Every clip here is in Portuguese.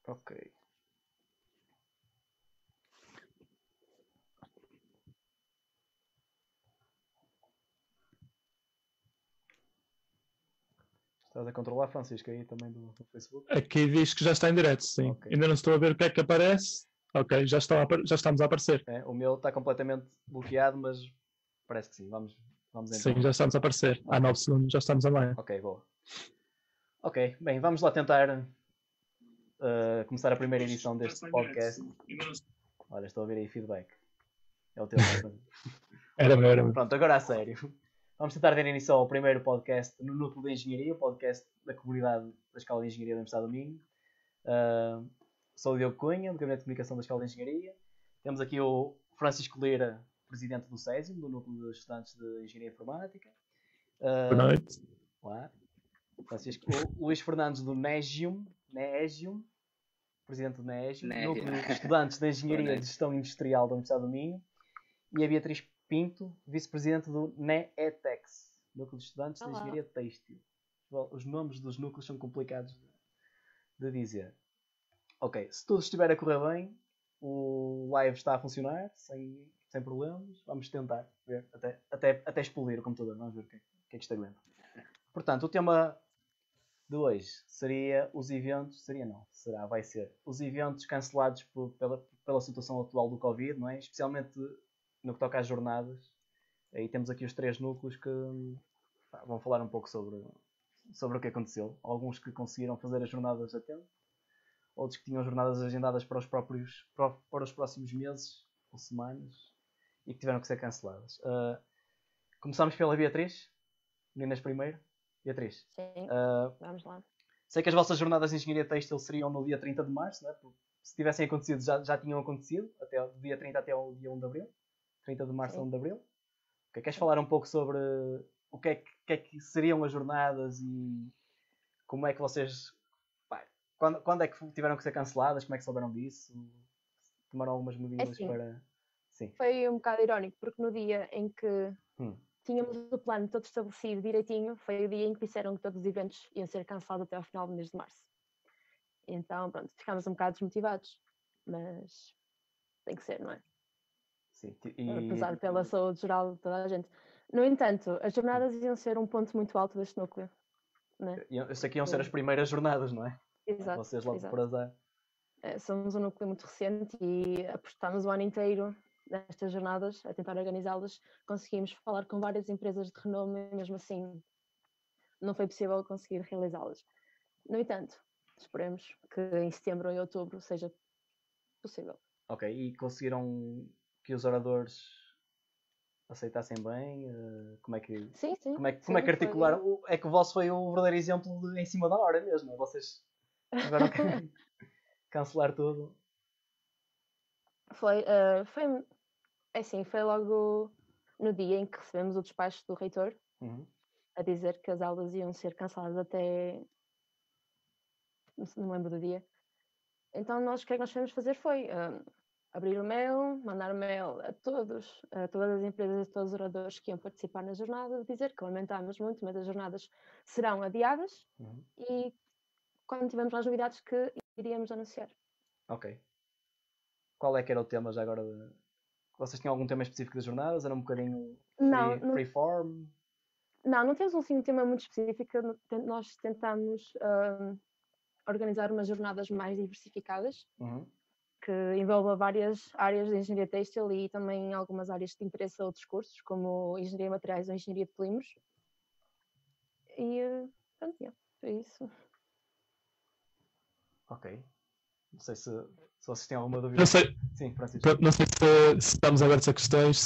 Ok. Estás a controlar, Francisco, aí também do Facebook? Aqui diz que já está em direto, sim. Ok. Ainda não estou a ver o que é que aparece. Ok, já estamos a aparecer. O meu está completamente bloqueado, mas parece que sim. Vamos então. Sim, já estamos a aparecer. Há 9 segundos já estamos online. Ok, boa. Ok, bem, vamos lá tentar começar a primeira edição deste podcast. Olha, estou a ouvir aí feedback. É o teu, não é? Era meu. Pronto, agora a sério. Vamos tentar dar início ao primeiro podcast no Núcleo de Engenharia, o podcast da comunidade da Escola de Engenharia da Universidade do Minho. Sou o Diogo Cunha, do Gabinete de Comunicação da Escola de Engenharia. Temos aqui o Francisco Lira, presidente do SESIM, do Núcleo de Estudantes de Engenharia Informática. Boa noite. Olá. Francisco. O Luís Fernandes, do NEGIUM, presidente do NEGIUM, Núcleo de Estudantes de Engenharia de Gestão Industrial da Universidade do Minho. E a Beatriz Pinto, vice-presidente do NEETEX, Núcleo de Estudantes de Engenharia Têxtil. Os nomes dos núcleos são complicados de dizer. Ok, se tudo estiver a correr bem, o live está a funcionar, sem problemas. Vamos tentar ver, até explodir o computador. Vamos ver o que é que isto aguenta. Portanto, o tema de hoje seria os eventos, vai ser os eventos cancelados pela situação atual do Covid, não é? Especialmente no que toca às jornadas. Aí temos aqui os 3 núcleos que vão falar um pouco sobre o que aconteceu. Alguns que conseguiram fazer as jornadas a tempo, outros que tinham jornadas agendadas para os próximos meses ou semanas e que tiveram que ser canceladas. Começamos pela Beatriz. Meninas primeiro. Beatriz. Sim, vamos lá. Sei que as vossas jornadas de Engenharia Têxtil seriam no dia 30 de março, não é? Se tivessem acontecido, já tinham acontecido, até o dia 30 até o dia 1 de abril. 30 de março a 1 de abril. Okay, queres falar um pouco sobre o que é que seriam as jornadas e como é que vocês... Quando é que tiveram que ser canceladas? Como é que souberam disso? Tomaram algumas medidas para... Sim. Foi um bocado irónico, porque no dia em que tínhamos o plano todo estabelecido direitinho, foi o dia em que disseram que todos os eventos iam ser cancelados até ao final do mês de março. Então, pronto, ficámos um bocado desmotivados, mas tem que ser, não é? Sim. Apesar pela saúde geral de toda a gente. No entanto, as jornadas iam ser um ponto muito alto deste núcleo. Não é? Eu sei que iam ser as primeiras jornadas, não é? Exato. Vocês logo por azar. Somos um núcleo muito recente e apostámos o ano inteiro nestas jornadas, a tentar organizá-las. Conseguimos falar com várias empresas de renome e mesmo assim não foi possível conseguir realizá-las. No entanto, esperemos que em setembro ou em outubro seja possível. Ok, e conseguiram que os oradores aceitassem bem? Como é que... Sim. Como é que articularam? É que o vosso foi o verdadeiro exemplo de em cima da hora mesmo, não é? Vocês tiveram que cancelar tudo. Foi logo no dia em que recebemos o despacho do reitor a dizer que as aulas iam ser canceladas até... não me lembro do dia. Então o que é que nós fomos fazer foi abrir o mail, mandar mail a todas as empresas e todos os oradores que iam participar na jornada, dizer que lamentávamos muito, mas as jornadas serão adiadas e quando tivermos mais novidades que iríamos anunciar. Ok. Qual é que era o tema já agora? Vocês tinham algum tema específico das jornadas? Era um bocadinho freeform? Não temos um tema muito específico. Nós tentamos organizar umas jornadas mais diversificadas que envolva várias áreas de engenharia têxtil e também algumas áreas de interesse a outros cursos, como engenharia de materiais ou engenharia de polímeros. E pronto, foi isso. Ok. Não sei se vocês têm alguma dúvida. Não sei. Sim, Francisco. Não sei se estamos abertos a questões.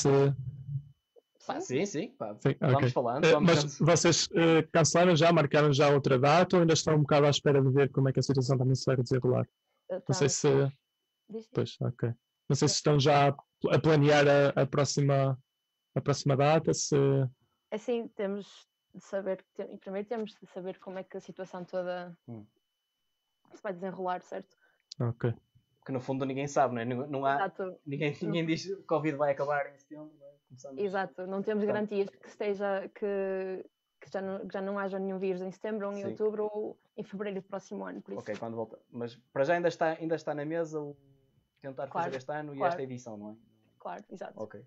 Sim. Vamos okay. Falando. Mas vocês cancelaram já, marcaram já outra data ou ainda estão um bocado à espera de ver como é que a situação também se vai desenrolar? Não sei se... Pois, ok. Não sei se estão já a planear a próxima data, se... Assim, temos de saber, primeiro temos de saber como é que a situação toda se vai desenrolar, certo? Ok. Porque no fundo ninguém sabe, não é? Não há... Exato. Ninguém diz que o Covid vai acabar em setembro, não é? Exato, não temos garantias que já não haja nenhum vírus em setembro ou em outubro, ou em fevereiro do próximo ano, por isso. Ok, quando volta. Mas para já ainda está na mesa o tentar fazer este ano e esta edição, não é? Claro, exato. Ok.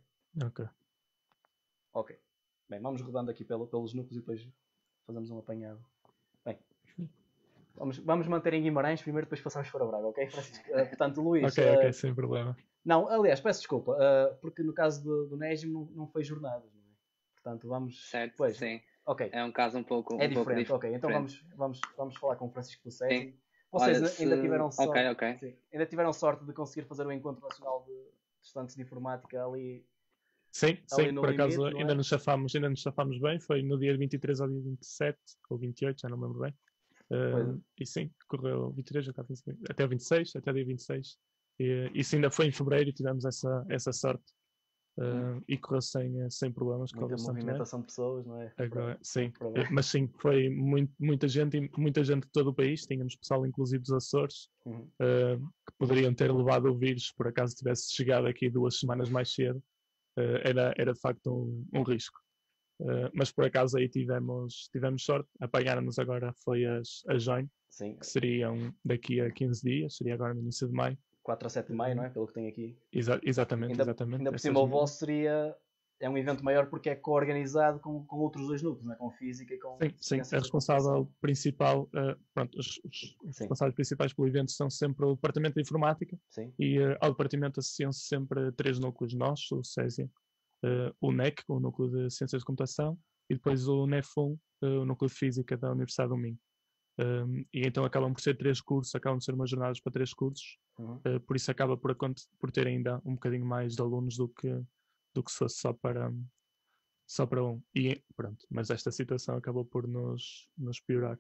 Bem, vamos rodando aqui pelos núcleos e depois fazemos um apanhado. Bem, vamos manter em Guimarães primeiro, depois passamos para Braga, ok, Francisco? Portanto, Luís... Ok, sem problema. Não, aliás, peço desculpa, porque no caso do Négimo não foi jornadas, não é? Portanto, vamos... Certo, pois, sim. Ok. É um caso um pouco diferente. Pouco ok, então vamos falar com o Francisco do Césio. Vocês Olha, ainda tiveram sorte. Ok. Sim, ainda tiveram sorte de conseguir fazer o Encontro Nacional de Estudantes de Informática ali. Sim, por limite, acaso ainda nos safámos bem. Foi no dia 23 ao dia 27 ou 28, já não me lembro bem. E sim, correu 23 até o 26, até o dia 26. E isso ainda foi em fevereiro e tivemos essa sorte. E correu sem problemas. Muita movimentação de pessoas, não é? Agora, sim, mas sim, foi muita gente de todo o país. Tínhamos pessoal, inclusive dos Açores, que poderiam ter levado o vírus por acaso tivesse chegado aqui 2 semanas mais cedo. Era de facto um risco. Mas por acaso aí tivemos sorte. Apanharam-nos agora foi as Join, que seriam daqui a 15 dias, seria agora no início de maio. 4 a 7 de maio, não é? Pelo que tem aqui. Exatamente. Ainda por cima o vosso é um evento maior porque é co-organizado com outros 2 núcleos, não é? Com Física e com... Sim, a responsável principal, os responsáveis principais pelo evento são sempre o Departamento de Informática. Sim. E ao Departamento associam-se sempre 3 núcleos nossos, o Césio, o NEC, o Núcleo de Ciências de Computação, e depois o NEFUM, o Núcleo de Física da Universidade do Minho. E então acabam por ser 3 cursos, acabam de ser umas jornadas para 3 cursos, por isso acaba por ter ainda um bocadinho mais de alunos do que se fosse só para um. E pronto, mas esta situação acabou por nos piorar.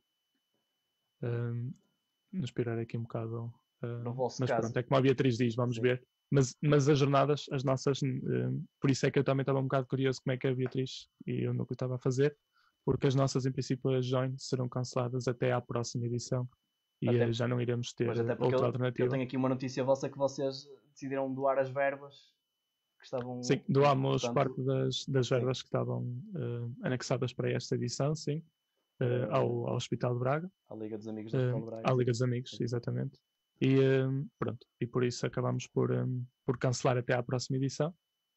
Nos piorar aqui um bocado. No vosso mas caso. Pronto, é como a Beatriz diz, vamos ver. Mas as jornadas, as nossas, por isso é que eu também estava um bocado curioso como é que a Beatriz e o núcleo estava a fazer, porque as nossas, em princípio, as Join serão canceladas até à próxima edição e já não iremos ter outra alternativa. Eu tenho aqui uma notícia vossa que vocês decidiram doar as verbas que estavam... Sim, doámos parte das verbas que estavam anexadas para esta edição, sim, ao Hospital de Braga. À Liga dos Amigos do Hospital de Braga. À Liga dos Amigos, exatamente. E pronto, e por isso acabamos por cancelar até à próxima edição.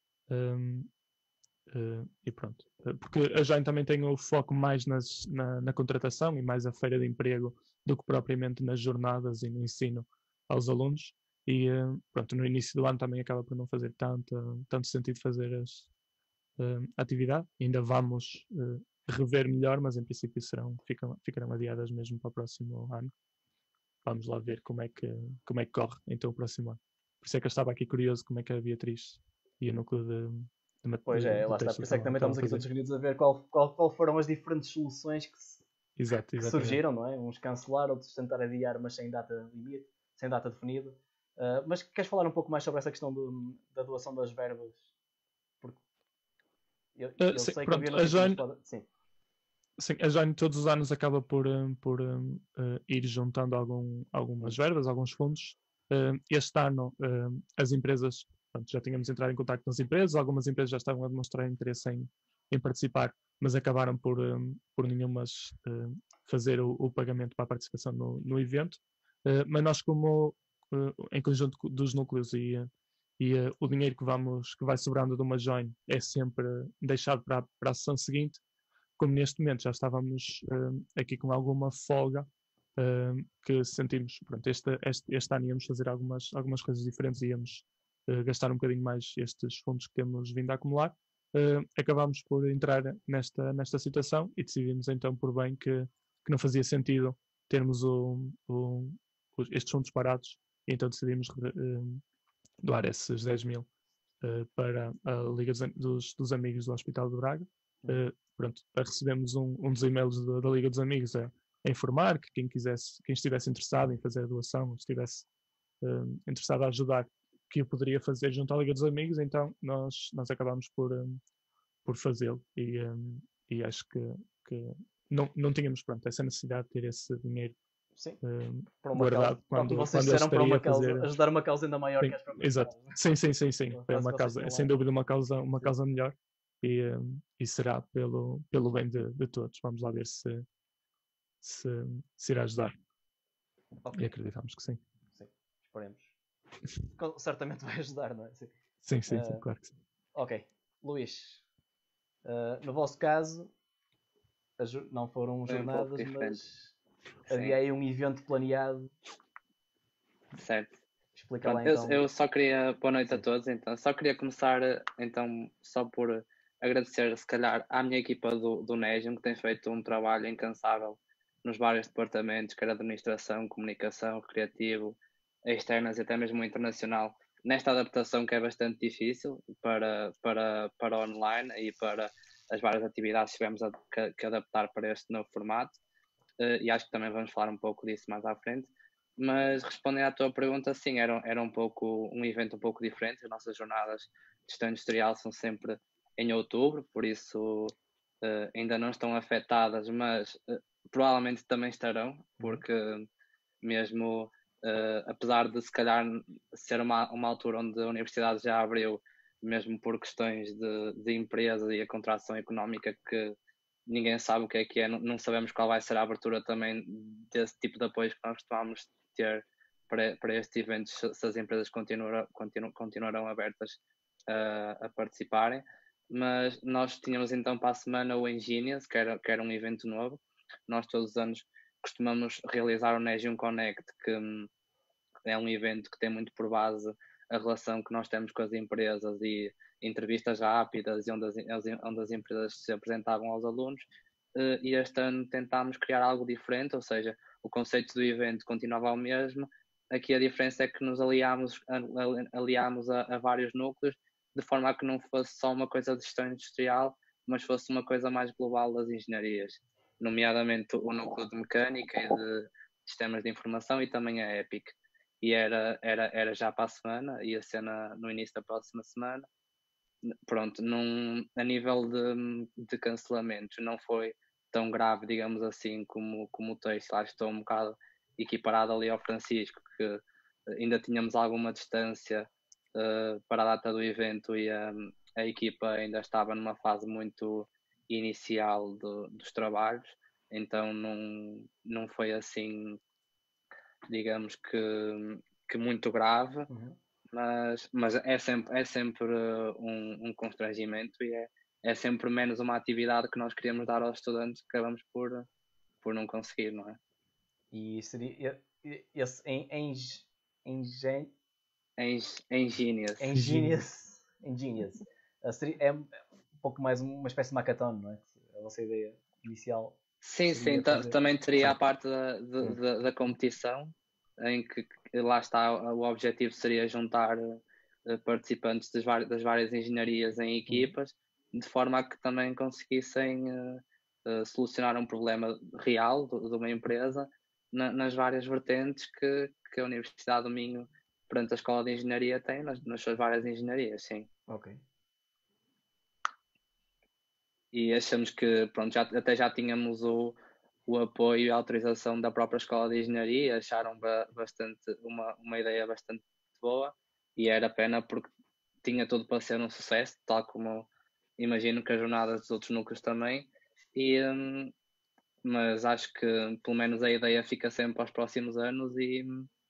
E pronto, porque a Join também tem o foco mais na contratação e mais a feira de emprego do que propriamente nas jornadas e no ensino aos alunos. E pronto, no início do ano também acaba por não fazer tanto sentido fazer a atividade. Ainda vamos rever melhor, mas em princípio ficarão adiadas mesmo para o próximo ano. Vamos lá ver como é que corre então o próximo ano. Por isso é que eu estava aqui curioso como é que a Beatriz e o núcleo de Pois é, lá está. Por isso é que também estamos aqui todos reunidos a ver qual foram as diferentes soluções que surgiram, não é? Uns cancelar, outros tentar adiar, mas sem data limite, sem data definida. Mas queres falar um pouco mais sobre essa questão da doação das verbas? Porque eu sim, sei pronto, que a Join... Sim, a Join todos os anos acaba por ir juntando algumas verbas, alguns fundos. Este ano as empresas, pronto, já tínhamos entrado em contato com as empresas, algumas empresas já estavam a demonstrar interesse em participar, mas acabaram por nenhumas fazer o pagamento para a participação no evento. Mas nós, como em conjunto dos núcleos e o dinheiro que vai sobrando de uma Join é sempre deixado para a sessão seguinte, como neste momento já estávamos aqui com alguma folga, que sentimos, pronto, este ano íamos fazer algumas coisas diferentes, íamos gastar um bocadinho mais estes fundos que temos vindo a acumular, acabámos por entrar nesta situação e decidimos então por bem que não fazia sentido termos estes fundos parados, e então decidimos doar esses 10 mil para a Liga dos Amigos do Hospital de Braga. Pronto, recebemos um dos e-mails da Liga dos Amigos a informar que quem estivesse interessado em fazer a doação, ou estivesse interessado a ajudar, que o poderia fazer junto à Liga dos Amigos, então nós acabámos por fazê-lo e acho que não tínhamos, pronto, essa necessidade de ter esse dinheiro guardado quando vocês disseram para uma causa, ajudar uma causa ainda maior, sim, que as próprias exato. Sim. Foi uma causa, sem dúvida uma causa melhor. E será pelo bem de todos. Vamos lá ver se irá ajudar. Okay. E acreditamos que sim. Sim, esperemos. Certamente vai ajudar, não é? Sim, claro que sim. Ok. Luís, no vosso caso, não foram jornadas, mas havia aí um evento planeado. Certo. Explica lá então. Eu só queria, boa noite a todos, então, só queria começar então só por agradecer se calhar à minha equipa do Negium, que tem feito um trabalho incansável nos vários departamentos, quer administração, comunicação, criativo, externas e até mesmo internacional, nesta adaptação que é bastante difícil para online e para as várias atividades que tivemos que adaptar para este novo formato, e acho que também vamos falar um pouco disso mais à frente. Mas respondendo à tua pergunta, sim, era um evento um pouco diferente. As nossas jornadas de gestão industrial são sempre em outubro, por isso ainda não estão afetadas, mas provavelmente também estarão, porque mesmo apesar de se calhar ser uma altura onde a universidade já abriu, mesmo por questões de empresa e a contração económica que ninguém sabe o que é, não sabemos qual vai ser a abertura também desse tipo de apoio que nós costumamos ter para estes eventos, se as empresas continuarão abertas a participarem. Mas nós tínhamos então para a semana o Engenius, que era um evento novo. Nós todos os anos costumamos realizar o Negium Connect, que é um evento que tem muito por base a relação que nós temos com as empresas e entrevistas rápidas e onde as empresas se apresentavam aos alunos. E este ano tentámos criar algo diferente, ou seja, o conceito do evento continuava o mesmo. Aqui a diferença é que nos aliámos a vários núcleos, de forma a que não fosse só uma coisa de gestão industrial, mas fosse uma coisa mais global das engenharias, nomeadamente o núcleo de mecânica e de sistemas de informação e também a EPIC. E era já para a semana, ia ser no início da próxima semana. Pronto, a nível de cancelamentos não foi tão grave, digamos assim, como o texto. Lá estou um bocado equiparado ali ao Francisco, que ainda tínhamos alguma distância para a data do evento e a equipa ainda estava numa fase muito inicial dos trabalhos, então não foi assim, digamos que muito grave, mas é sempre um constrangimento e é sempre menos uma atividade que nós queríamos dar aos estudantes que acabamos por não conseguir, não é? E seria esse Engenius. É um pouco mais uma espécie de hackathon, não é? A vossa ideia inicial. Sim, também teria a parte da competição, em que lá está, o objetivo seria juntar participantes das várias engenharias em equipas, de forma a que também conseguissem solucionar um problema real de uma empresa nas várias vertentes que a Universidade do Minho, perante a Escola de Engenharia, tem nas suas várias engenharias, sim. Ok. E achamos que, pronto, até já tínhamos o apoio e a autorização da própria Escola de Engenharia, acharam uma ideia bastante boa e era pena porque tinha tudo para ser um sucesso, tal como imagino que as jornadas dos outros núcleos também, mas acho que pelo menos a ideia fica sempre aos próximos anos e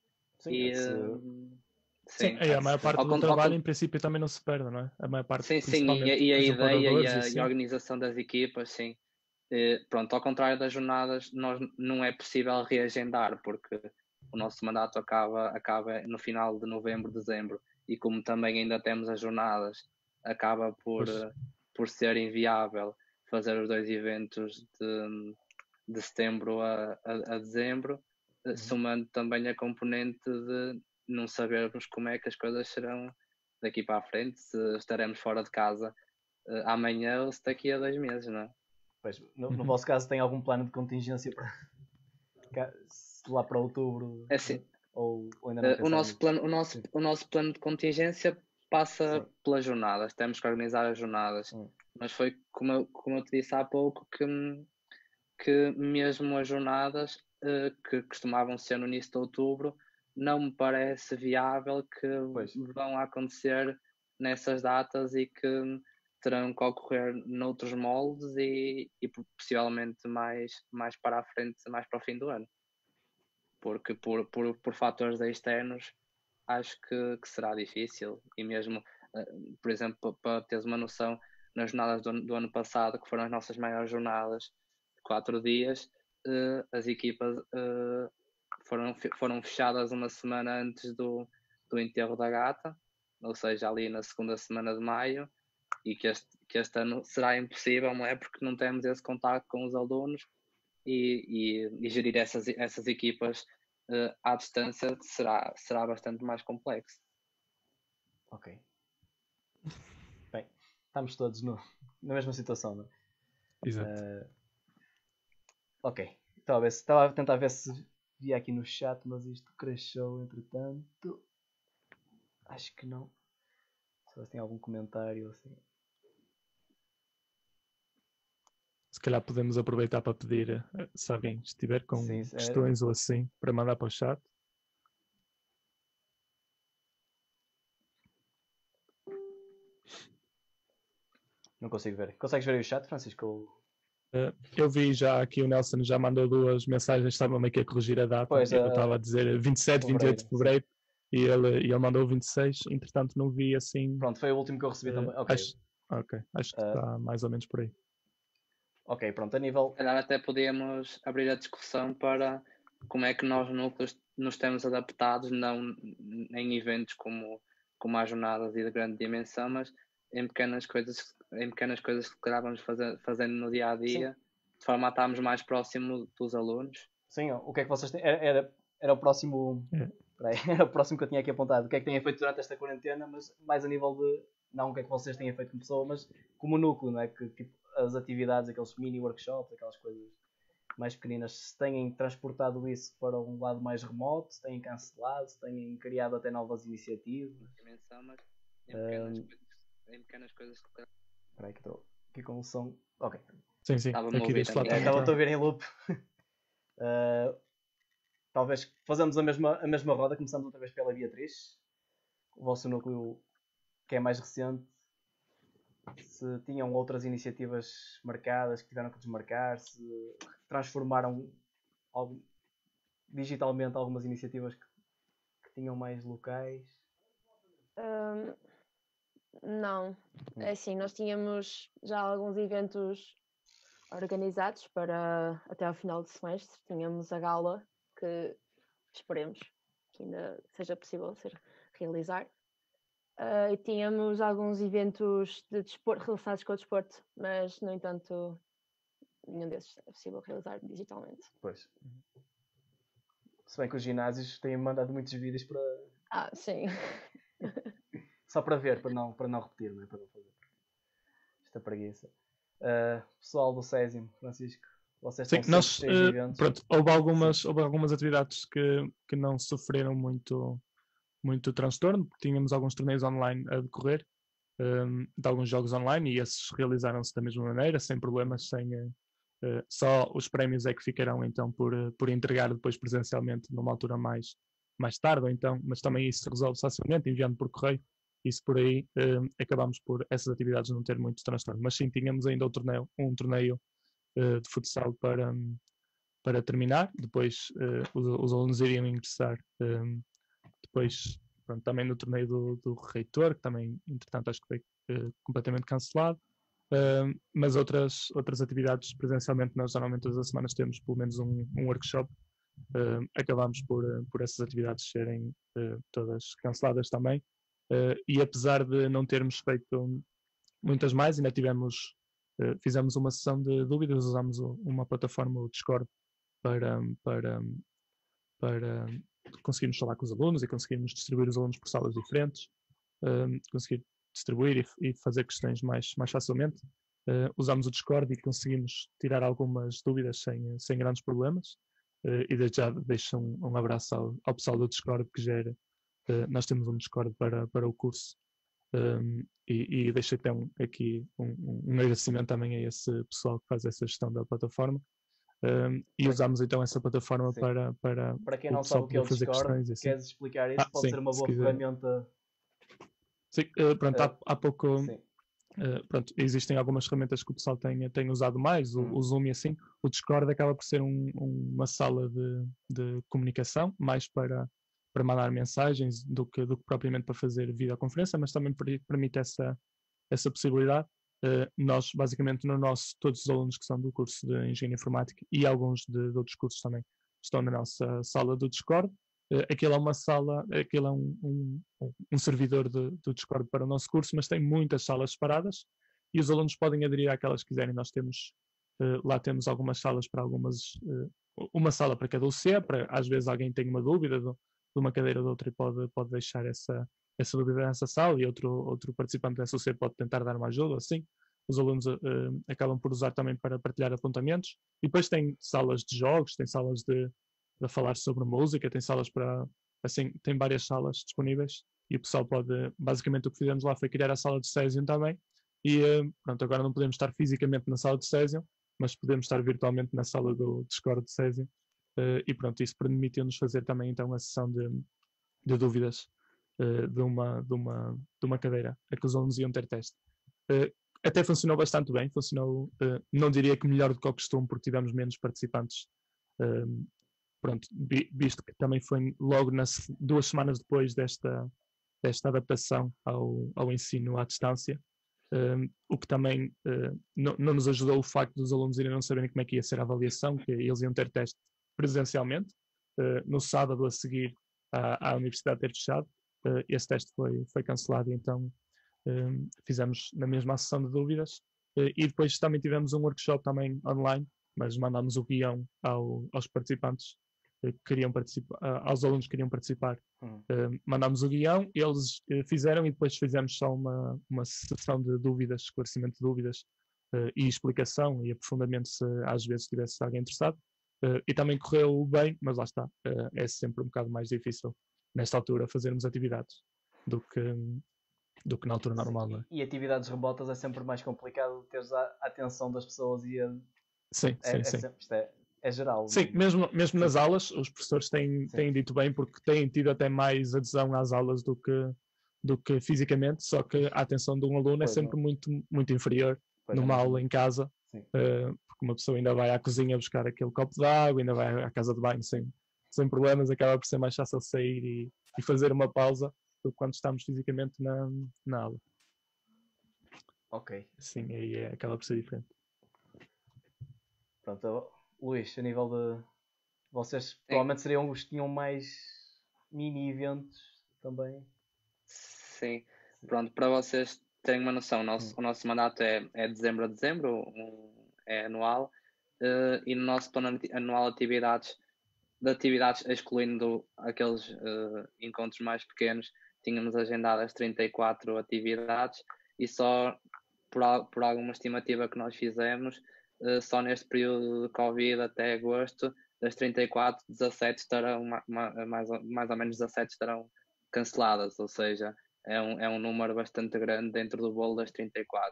sim, a maior parte do trabalho em princípio também não se perde, não é? A maior parte, sim, e a ideia e a organização das equipas, sim. Pronto, ao contrário das jornadas, não é possível reagendar, porque o nosso mandato acaba no final de novembro, dezembro, e como também ainda temos as jornadas, acaba por ser inviável fazer os dois eventos de setembro a dezembro, somando também a componente de não sabermos como é que as coisas serão daqui para a frente, se estaremos fora de casa amanhã ou se daqui a 2 meses, não é? Pois, no vosso caso tem algum plano de contingência para lá para outubro? É assim, ou ainda não o nosso plano de contingência passa pelas jornadas, temos que organizar as jornadas, mas foi como eu te disse há pouco que mesmo as jornadas que costumavam ser no início de outubro não me parece viável que vão acontecer nessas datas e que terão que ocorrer noutros moldes e possivelmente mais para a frente, mais para o fim do ano. Porque por fatores externos acho que será difícil. E mesmo, por exemplo, para teres uma noção, nas jornadas do ano passado, que foram as nossas maiores jornadas, 4 dias, as equipas foram fechadas uma semana antes do enterro da gata, ou seja, ali na segunda semana de maio, e que este ano será impossível, não é? Porque não temos esse contato com os alunos e gerir essas equipas à distância será bastante mais complexo. Ok. Bem, estamos todos na mesma situação, não é? Exato. Ok. Estava a tentar ver se via aqui no chat, mas isto crashou entretanto. Acho que não. Se tem algum comentário assim. Se calhar podemos aproveitar para pedir, se alguém estiver com questões ou assim, para mandar para o chat. Não consigo ver. Consegues ver aí o chat, Francisco? Eu vi já aqui o Nelson já mandou 2 mensagens, estava meio que a corrigir a data. Pois, eu estava a dizer 27, 28 de fevereiro e ele mandou 26, entretanto não vi assim. Pronto, foi o último que eu recebi também. Ok. Acho que está mais ou menos por aí. Ok, pronto, a nível... Se calhar até podíamos abrir a discussão para como é que nós núcleos nos temos adaptados, não em eventos como as jornadas de grande dimensão, mas em pequenas coisas que calhar vamos fazendo no dia a dia, de forma a estarmos mais próximo dos alunos. Sim, o que é que vocês têm? Era o próximo. Era o próximo que eu tinha aqui apontado. O que é que têm feito durante esta quarentena, mas mais a nível de. Não o que é que vocês têm feito como pessoa, mas como núcleo, não é? Que tipo, as atividades, aqueles mini workshops, aquelas coisas mais pequeninas, se têm transportado isso para um lado mais remoto, se têm cancelado, se têm criado até novas iniciativas. Em pequenas coisas que... Espera aí que estou aqui com o som. Ok. Sim, aqui deste lado estava a ouvir em loop. Talvez façamos a mesma roda, começamos outra vez pela Beatriz, o vosso núcleo que é mais recente. Se tinham outras iniciativas marcadas que tiveram que desmarcar, se transformaram digitalmente algumas iniciativas que tinham mais locais. Não, é assim, nós tínhamos já alguns eventos organizados para até ao final do semestre. Tínhamos a gala, que esperemos que ainda seja possível realizar. E tínhamos alguns eventos de desporto, relacionados com o desporto, mas, no entanto, nenhum desses é possível realizar digitalmente. Pois. Se bem que os ginásios têm mandado muitos vídeos para... sim. Só para ver, para não repetir, não é? Para não fazer esta preguiça. Pessoal do Césimo, Francisco, vocês estão cheios de eventos. Pronto, houve algumas atividades que não sofreram muito transtorno, porque tínhamos alguns torneios online a decorrer, de alguns jogos online, e esses realizaram-se da mesma maneira, sem problemas, só os prémios é que ficarão então por entregar depois presencialmente numa altura mais tarde, ou então, mas também isso se resolve facilmente enviando por correio. Isso por aí acabamos por essas atividades não ter muito transtorno. Mas sim, tínhamos ainda um torneio de futsal para terminar. Depois os alunos iriam ingressar depois também no torneio do reitor, que também, entretanto, acho que foi completamente cancelado. Mas outras atividades presencialmente, nós normalmente todas as semanas temos pelo menos um workshop. Acabamos por essas atividades serem todas canceladas também. E apesar de não termos feito muitas mais, ainda fizemos uma sessão de dúvidas, usámos uma plataforma, o Discord, para conseguirmos falar com os alunos e conseguirmos distribuir os alunos por salas diferentes, conseguir distribuir e fazer questões mais facilmente. Usámos o Discord e conseguimos tirar algumas dúvidas sem grandes problemas. E desde já deixo um abraço ao pessoal do Discord que gera. Nós temos um Discord para o curso e deixo então aqui um agradecimento também a esse pessoal que faz essa gestão da plataforma e usamos então essa plataforma para quem não sabe o que é o Discord, assim. Queres explicar isso? Pode ser uma boa ferramenta. Sim, pronto, há pouco Pronto, existem algumas ferramentas que o pessoal tem usado mais, o Zoom e assim. O Discord acaba por ser uma sala de comunicação, mais para mandar mensagens do que propriamente para fazer videoconferência, mas também permite essa possibilidade. Nós, basicamente, todos os alunos que são do curso de Engenharia Informática e alguns de outros cursos também estão na nossa sala do Discord. Aquilo é uma sala, aquilo é um servidor do Discord para o nosso curso, mas tem muitas salas separadas e os alunos podem aderir àquelas que quiserem. Nós lá temos algumas salas para uma sala para cada UC, para às vezes alguém tem uma dúvida de uma cadeira ou de outra e pode deixar essa dúvida nessa sala e outro participante dessa UC pode tentar dar uma ajuda, assim. Os alunos acabam por usar também para partilhar apontamentos. E depois tem salas de jogos, tem salas para falar sobre música, tem salas assim, tem várias salas disponíveis e o pessoal basicamente o que fizemos lá foi criar a sala de Cesium também e pronto, agora não podemos estar fisicamente na sala de Cesium, mas podemos estar virtualmente na sala do Discord de Cesium e pronto, isso permitiu-nos fazer também então a sessão de dúvidas de uma cadeira a que os alunos iam ter teste. Até funcionou bastante bem, funcionou, não diria que melhor do que ao costume, porque tivemos menos participantes pronto, visto que também foi logo 2 semanas depois desta adaptação ao ensino à distância, o que também não nos ajudou o facto dos alunos ainda não saberem como é que ia ser a avaliação, que eles iam ter teste presencialmente, no sábado a seguir à universidade ter fechado, esse teste foi cancelado, então fizemos na mesma sessão de dúvidas, e depois também tivemos um workshop também online, mas mandámos o guião aos participantes que queriam participar, aos alunos que queriam participar. Mandámos o guião, eles fizeram e depois fizemos só uma sessão de dúvidas, esclarecimento de dúvidas e explicação e aprofundamento se às vezes tivesse alguém interessado. E também correu bem, mas lá está, é sempre um bocado mais difícil nesta altura fazermos atividades do que na altura normal. Não é? E atividades remotas é sempre mais complicado teres a atenção das pessoas e sim. Sempre, é geral. Sim, mesmo nas aulas, os professores têm dito bem, porque têm tido até mais adesão às aulas do que fisicamente, só que a atenção de um aluno é sempre muito, muito inferior numa aula em casa, porque uma pessoa ainda vai à cozinha buscar aquele copo de água, ainda vai à casa de banho sem problemas, acaba por ser mais fácil sair e fazer uma pausa do que quando estamos fisicamente na aula. Ok. Sim, aí acaba por ser diferente. Pronto, Luís, a nível de... Vocês provavelmente seriam os que tinham mais mini-eventos também. Sim. Pronto, para vocês terem uma noção, o nosso mandato é de dezembro a dezembro, é anual, e no nosso plano anual de atividades, excluindo aqueles encontros mais pequenos, tínhamos agendadas 34 atividades e só por alguma estimativa que nós fizemos, só neste período de Covid até agosto, das 34, 17 estarão, mais ou menos 17 estarão canceladas, ou seja, é um número bastante grande dentro do bolo das 34.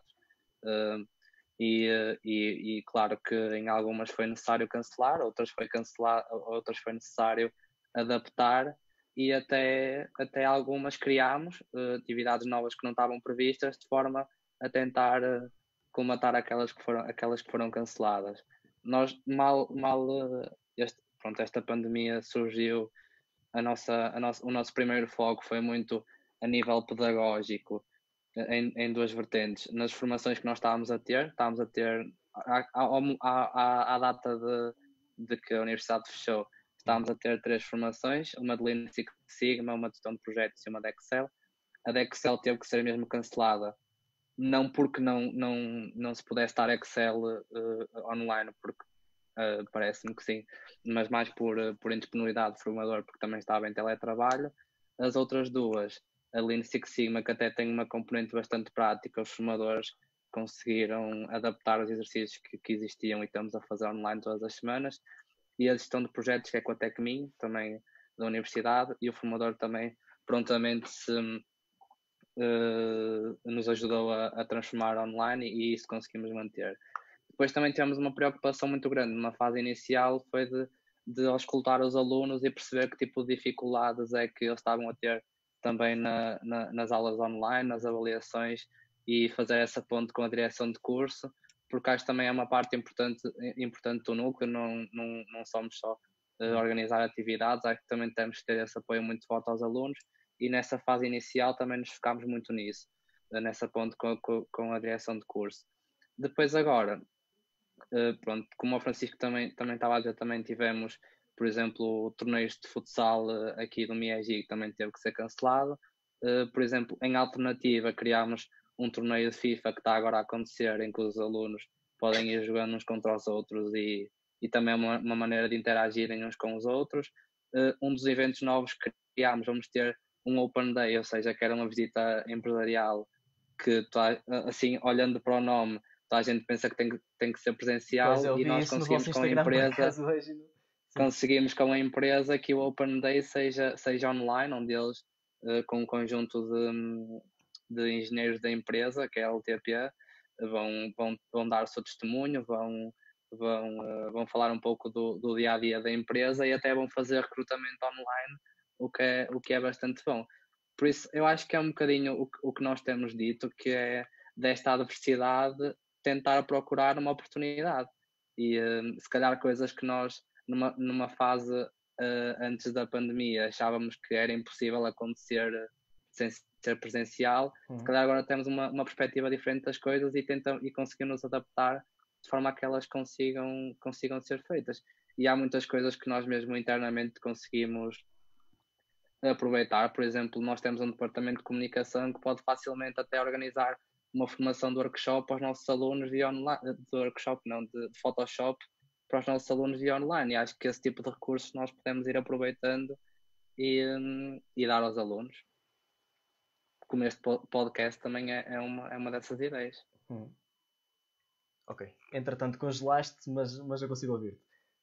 E claro que em algumas foi necessário cancelar, outras foi necessário adaptar, e até algumas criámos atividades novas que não estavam previstas, de forma a tentar colmatar aquelas que foram canceladas. Nós esta pandemia surgiu, o nosso primeiro foco foi muito a nível pedagógico, em duas vertentes. Nas formações que nós estávamos a ter à data de que a universidade fechou, estávamos a ter 3 formações, uma de Lean Six Sigma, uma de gestão de projetos e uma de Excel. A de Excel teve que ser mesmo cancelada, não porque não se pudesse estar Excel online, porque parece-me que sim, mas mais por indisponibilidade do formador, porque também estava em teletrabalho. As outras duas, a Lean Six Sigma, que até tem uma componente bastante prática, os formadores conseguiram adaptar os exercícios que existiam e estamos a fazer online todas as semanas, e a gestão de projetos, que é com a Tecmin, também da universidade, e o formador também prontamente nos ajudou a transformar online, e isso conseguimos manter. Depois também tivemos uma preocupação muito grande numa fase inicial, foi de auscultar os alunos e perceber que tipo de dificuldades é que eles estavam a ter também nas aulas online, nas avaliações, e fazer essa ponte com a direção de curso, porque acho que também é uma parte importante do núcleo, não somos só organizar atividades, acho que também temos que ter esse apoio muito forte aos alunos, e nessa fase inicial também nos focámos muito nisso, nessa ponte com a direção de curso. Depois agora, pronto, como o Francisco também estava a dizer, também tivemos, por exemplo, torneios de futsal aqui do MIEGI que também teve que ser cancelado. Por exemplo, em alternativa criámos um torneio de FIFA que está agora a acontecer, em que os alunos podem ir jogando uns contra os outros e também é uma maneira de interagirem uns com os outros. Um dos eventos novos que criámos, vamos ter um Open Day, ou seja, que era uma visita empresarial que, assim, olhando para o nome, toda a gente pensa que tem que ser presencial, e nós conseguimos com a empresa, conseguimos com a empresa que o Open Day seja online, onde eles, com um conjunto de engenheiros da empresa, que é a LTP, vão dar o seu testemunho, vão falar um pouco do dia a dia da empresa e até vão fazer recrutamento online, o que é bastante bom. Por isso, eu acho que é um bocadinho o que nós temos dito, que é desta adversidade tentar procurar uma oportunidade. E se calhar coisas que nós, numa fase antes da pandemia, achávamos que era impossível acontecer sem ser presencial, se calhar agora temos uma perspectiva diferente das coisas e conseguimos adaptar de forma a que elas consigam ser feitas. E há muitas coisas que nós mesmo internamente conseguimos aproveitar. Por exemplo, nós temos um departamento de comunicação que pode facilmente até organizar uma formação de workshop aos nossos alunos via online, de Photoshop para os nossos alunos via online, e acho que esse tipo de recursos nós podemos ir aproveitando e dar aos alunos. Como este podcast também é uma dessas ideias. Ok. Entretanto congelaste, mas eu consigo ouvir-te.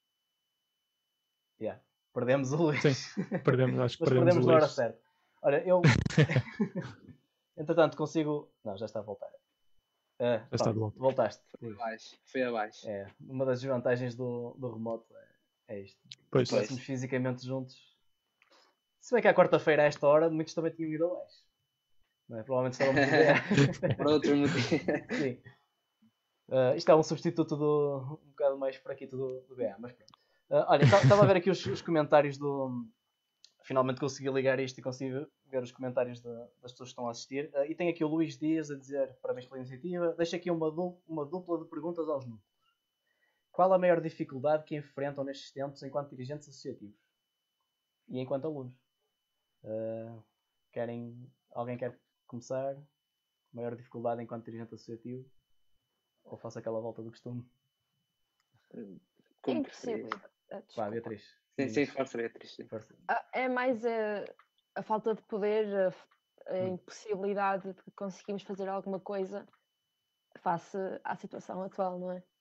Yeah. Perdemos o Luís. Sim, acho que perdemos na hora certa. Olha, eu... Entretanto consigo... Não, já está a voltar. Já está de volta. Voltaste. Foi abaixo. Uma das desvantagens do remoto é isto. Se estivéssemos fisicamente juntos... Se bem que à quarta-feira, a esta hora, muitos também tinham ido abaixo. Não é? Provavelmente estávamos a por outro motivo. Sim. Isto é um substituto um bocado mais fraquito do BA, mas pronto. Olha, estava a ver aqui os comentários Finalmente consegui ligar isto e consegui ver os comentários das pessoas que estão a assistir. E tem aqui o Luís Dias a dizer parabéns pela iniciativa. Deixa aqui uma dupla de perguntas aos núcleos. Qual a maior dificuldade que enfrentam nestes tempos enquanto dirigentes associativos? E enquanto alunos? Alguém quer começar? Maior dificuldade enquanto dirigente associativo? Ou faço aquela volta do costume? Como Vá, Beatriz. Sim, força, Beatriz. Força. É mais a falta de poder, a impossibilidade de conseguirmos fazer alguma coisa face à situação atual, não é?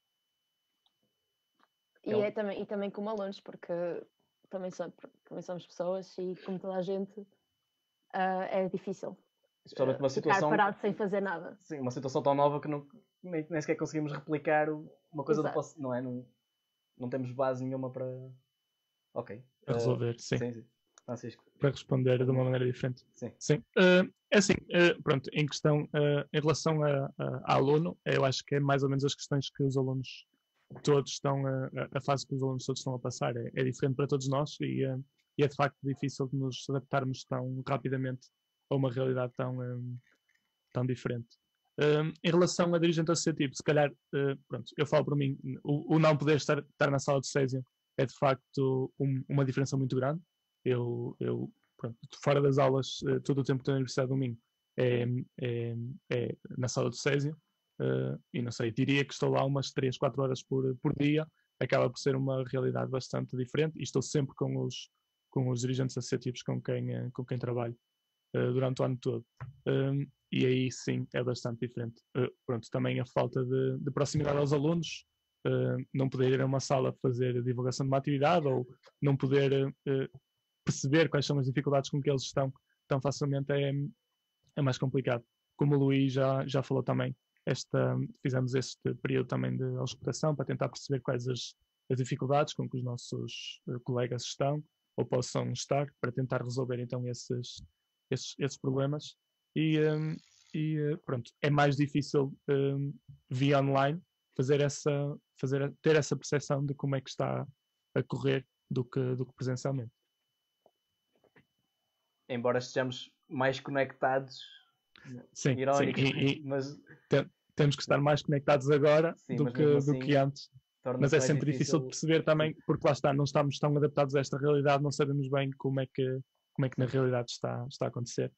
E também como alunos, porque também somos pessoas e como toda a gente é difícil uma situação ficar parado sem fazer nada. Sim, uma situação tão nova que nem sequer conseguimos replicar uma coisa do passado, não é? Não temos base nenhuma para... Ok. Para resolver, sim. Francisco. Para responder de uma maneira diferente. Sim. É assim, pronto, em questão, em relação a aluno, eu acho que é mais ou menos as questões que os alunos todos estão, a fase que os alunos todos estão a passar é diferente para todos nós e é de facto difícil de nos adaptarmos tão rapidamente a uma realidade tão diferente. Em relação a dirigente associativo, se calhar, pronto, eu falo por mim, o não poder estar na sala de Césio é de facto uma diferença muito grande. Eu pronto, fora das aulas, todo o tempo que estou na Universidade do Minho é na sala de Césio, e não sei, diria que estou lá umas 3, 4 horas por dia, acaba por ser uma realidade bastante diferente e estou sempre com os dirigentes associativos com quem trabalho durante o ano todo. E aí sim é bastante diferente. Pronto, também a falta de proximidade aos alunos, não poder ir a uma sala fazer divulgação de uma atividade ou não poder perceber quais são as dificuldades com que eles estão tão facilmente é mais complicado. Como o Luís já falou também, fizemos este período também de auscultação para tentar perceber quais as dificuldades com que os nossos colegas estão ou possam estar, para tentar resolver então esses problemas. E e pronto, é mais difícil via online ter essa percepção de como é que está a correr do que presencialmente. Embora estejamos mais conectados, sim, ironicamente, mas temos que estar mais conectados agora do assim, que antes. Mas é sempre difícil de perceber também, porque lá está, não estamos tão adaptados a esta realidade, não sabemos bem como é que na realidade está a acontecer.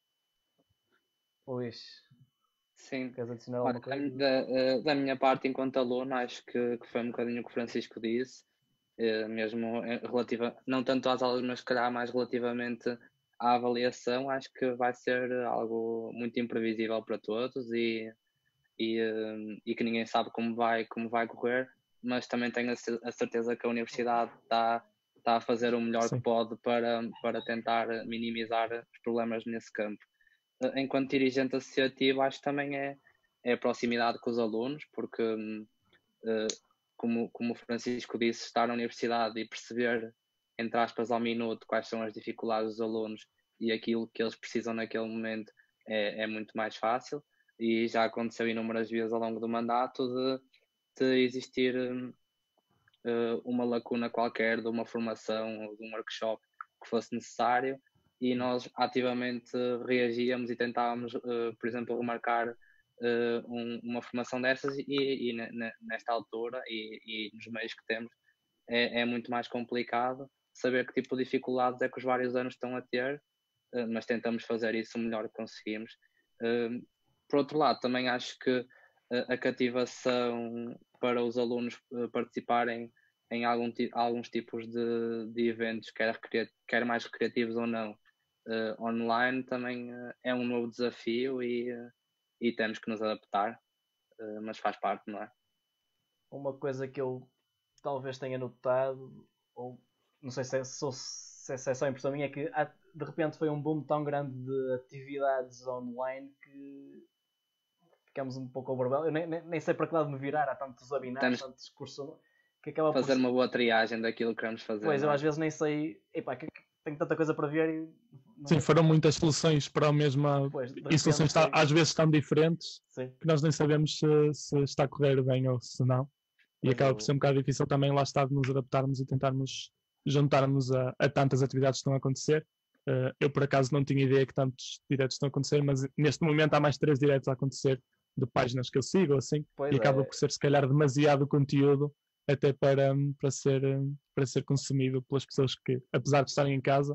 Pois. Sim. Queres adicionar alguma coisa? Da minha parte, enquanto aluno, acho que foi um bocadinho o que o Francisco disse, mesmo não tanto às aulas, mas se calhar mais relativamente à avaliação, acho que vai ser algo muito imprevisível para todos e que ninguém sabe como vai correr, mas também tenho a certeza que a universidade está a fazer o melhor que pode para tentar minimizar os problemas nesse campo. Enquanto dirigente associativo, acho que também é a proximidade com os alunos, porque, como o Francisco disse, estar na universidade e perceber, entre aspas, ao minuto, quais são as dificuldades dos alunos e aquilo que eles precisam naquele momento é muito mais fácil. E já aconteceu inúmeras vezes ao longo do mandato de existir uma lacuna qualquer de uma formação ou de um workshop que fosse necessário e nós ativamente reagíamos e tentávamos, por exemplo, remarcar uma formação dessas e nesta altura e nos meios que temos é muito mais complicado saber que tipo de dificuldades é que os vários anos estão a ter, mas tentamos fazer isso o melhor que conseguimos. Por outro lado, também acho que a cativação para os alunos participarem em alguns tipos de eventos, quer mais recreativos ou não, online, também é um novo desafio e temos que nos adaptar, mas faz parte, não é? Uma coisa que eu talvez tenha notado, ou não sei se é só impressão minha, é que de repente foi um boom tão grande de atividades online que ficamos um pouco overwhelmed. Eu nem sei para que lado me virar, há tantos webinars, tantos cursos que acaba fazer uma boa triagem daquilo que queremos fazer. Pois, eu às vezes nem sei, tenho tanta coisa para ver e... Sim, foram muitas soluções para a mesma... E soluções às vezes tão diferentes que nós nem sabemos se está a correr bem ou se não. E acaba por ser um bocado difícil também lá estar de nos adaptarmos e tentarmos juntarmos a tantas atividades que estão a acontecer. Eu por acaso não tinha ideia que tantos diretos estão a acontecer, mas neste momento há mais 3 diretos a acontecer de páginas que eu sigo assim, e acaba por ser se calhar demasiado conteúdo até para ser consumido pelas pessoas que, apesar de estarem em casa,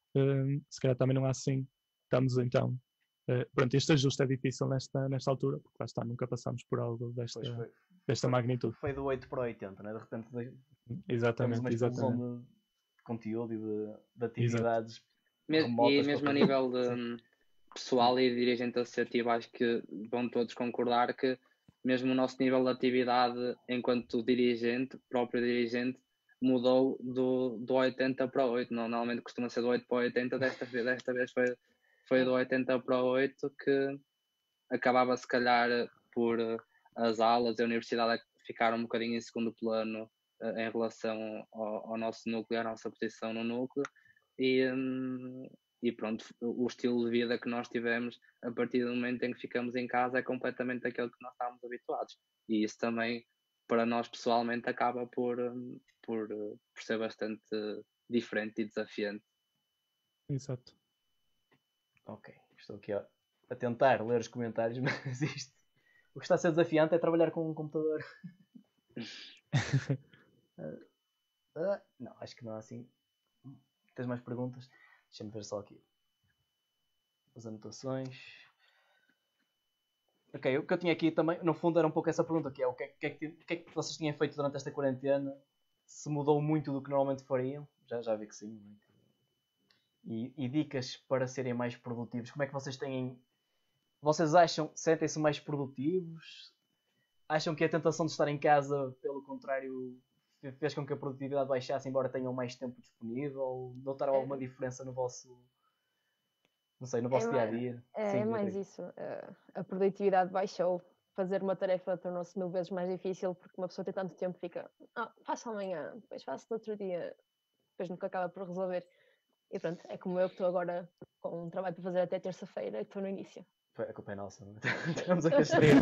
se calhar também não há assim. Estamos então... pronto, este ajuste é difícil nesta altura, porque lá está, nunca passamos por algo desta magnitude. Foi do 8 para o 80, né? De repente temos uma explosão de conteúdo e de atividades remotas. E mesmo a nível de pessoal e dirigente associativo, acho que vão todos concordar que mesmo o nosso nível de atividade enquanto próprio dirigente, mudou do 80 para o 8. Normalmente costuma ser do 8 para o 80, desta vez foi do 80 para o 8, que acabava se calhar por as aulas e a universidade ficaram um bocadinho em segundo plano em relação ao nosso núcleo, à nossa posição no núcleo, e pronto, o estilo de vida que nós tivemos a partir do momento em que ficamos em casa é completamente aquele que nós estávamos habituados, e isso também para nós pessoalmente acaba por ser bastante diferente e desafiante. Exato. Ok, estou aqui a tentar ler os comentários, mas o que está a ser desafiante é trabalhar com um computador. Não, acho que não há assim. Tens mais perguntas? Deixa-me ver só aqui as anotações. Ok, o que eu tinha aqui também, no fundo, era um pouco essa pergunta, que é o que é que vocês tinham feito durante esta quarentena? Se mudou muito do que normalmente fariam? Já vi que sim. E dicas para serem mais produtivos. Como é que vocês têm... Vocês sentem-se mais produtivos? Acham que a tentação de estar em casa, pelo contrário, fez com que a produtividade baixasse, embora tenham mais tempo disponível? Notaram alguma diferença no vosso... Não sei, no vosso dia-a-dia? É mais isso. A produtividade baixou. Fazer uma tarefa tornou-se 1000 vezes mais difícil, porque uma pessoa tem tanto tempo fica... faço amanhã, depois faço no outro dia, depois nunca acaba por resolver. E pronto, é como eu que estou agora com um trabalho para fazer até terça-feira e estou no início. A culpa é nossa, não é? Estamos a castigar.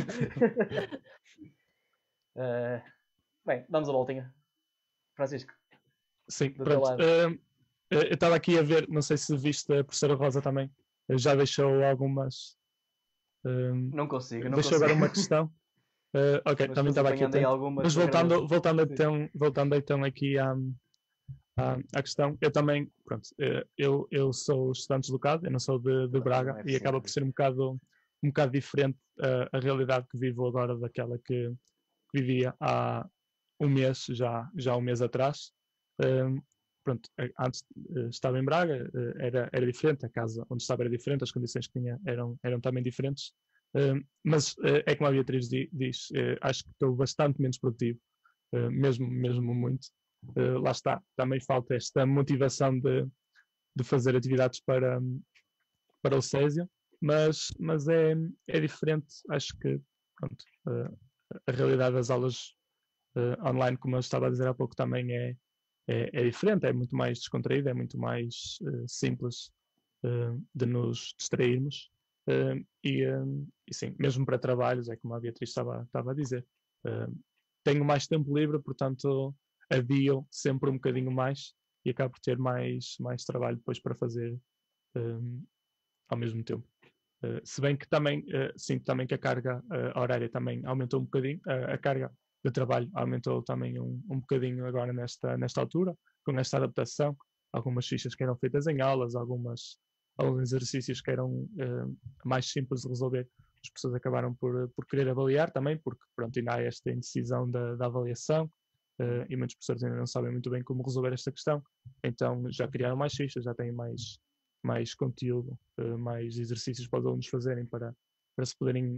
Bem, damos a voltinha. Francisco. Sim, pronto. Eu estava aqui a ver, não sei se viste a professora Rosa também. Já deixou algumas. Não consigo. Deixou agora uma questão. Ok, mas também estava aqui atento. Mas voltando então aqui à questão, eu também, pronto, eu sou estudante deslocado, eu não sou de Braga, e acaba por ser um bocado diferente a realidade que vivo agora daquela que vivia há um mês, já um mês atrás. Pronto, antes estava em Braga, era diferente, a casa onde estava era diferente, as condições que tinha eram também diferentes, mas é como a Beatriz diz, acho que estou bastante menos produtivo, mesmo muito. Lá está, também falta esta motivação de fazer atividades para o Césio, mas é diferente, acho que pronto, a realidade das aulas online, como eu estava a dizer há pouco, também é diferente, é muito mais descontraída, é muito mais simples de nos distrairmos. E sim, mesmo para trabalhos, é como a Beatriz estava a dizer. Tenho mais tempo livre, portanto adio sempre um bocadinho mais e acabo por ter mais trabalho depois para fazer ao mesmo tempo. Se bem que também sinto também que a carga horária também aumentou um bocadinho, a carga de trabalho aumentou também um bocadinho agora nesta altura, com esta adaptação, algumas fichas que eram feitas em aulas, alguns exercícios que eram mais simples de resolver, as pessoas acabaram por querer avaliar também, porque pronto, ainda há esta indecisão da avaliação, e muitos professores ainda não sabem muito bem como resolver esta questão, então já criaram mais fichas, já têm mais conteúdo, mais exercícios para os alunos fazerem para se poderem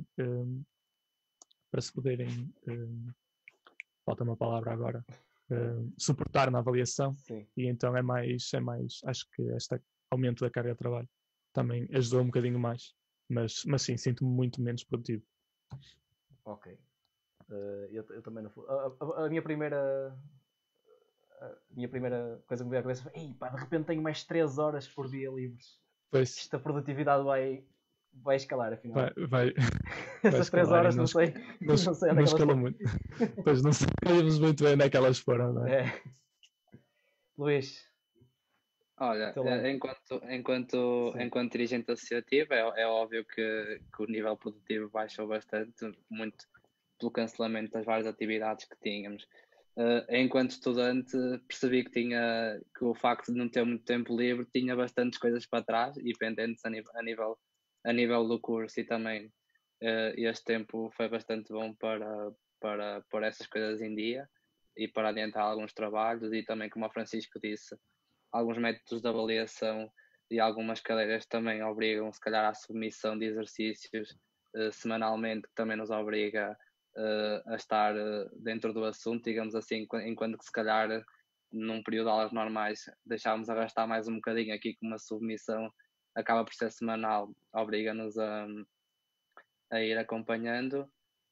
falta uma palavra agora, suportar na avaliação. Sim. E então é mais, acho que este aumento da carga de trabalho também ajudou um bocadinho mais, mas sim, sinto-me muito menos produtivo. Ok. Eu também não fui. A minha primeira coisa que me veio à cabeça foi: ei, pá, de repente tenho mais 3 horas por dia livres. Pois. Esta produtividade vai escalar, afinal. Vai Essas 3 horas, não sei onde é que elas foram. Muito. Pois não sabemos muito bem onde é que elas foram, não é? Luís. Olha, enquanto dirigente associativo, é óbvio que o nível produtivo baixou bastante, muito pelo cancelamento das várias atividades que tínhamos. Enquanto estudante, percebi que o facto de não ter muito tempo livre tinha bastantes coisas para trás e pendentes a nível do curso, e também este tempo foi bastante bom para pôr essas coisas em dia e para adiantar alguns trabalhos, e também, como o Francisco disse, alguns métodos de avaliação e algumas cadeiras também obrigam, se calhar, à submissão de exercícios semanalmente, que também nos obriga a estar dentro do assunto, digamos assim, enquanto que, se calhar, num período de aulas normais, deixávamos arrastar mais um bocadinho. Aqui, com uma submissão acaba por ser semanal, obriga-nos a ir acompanhando.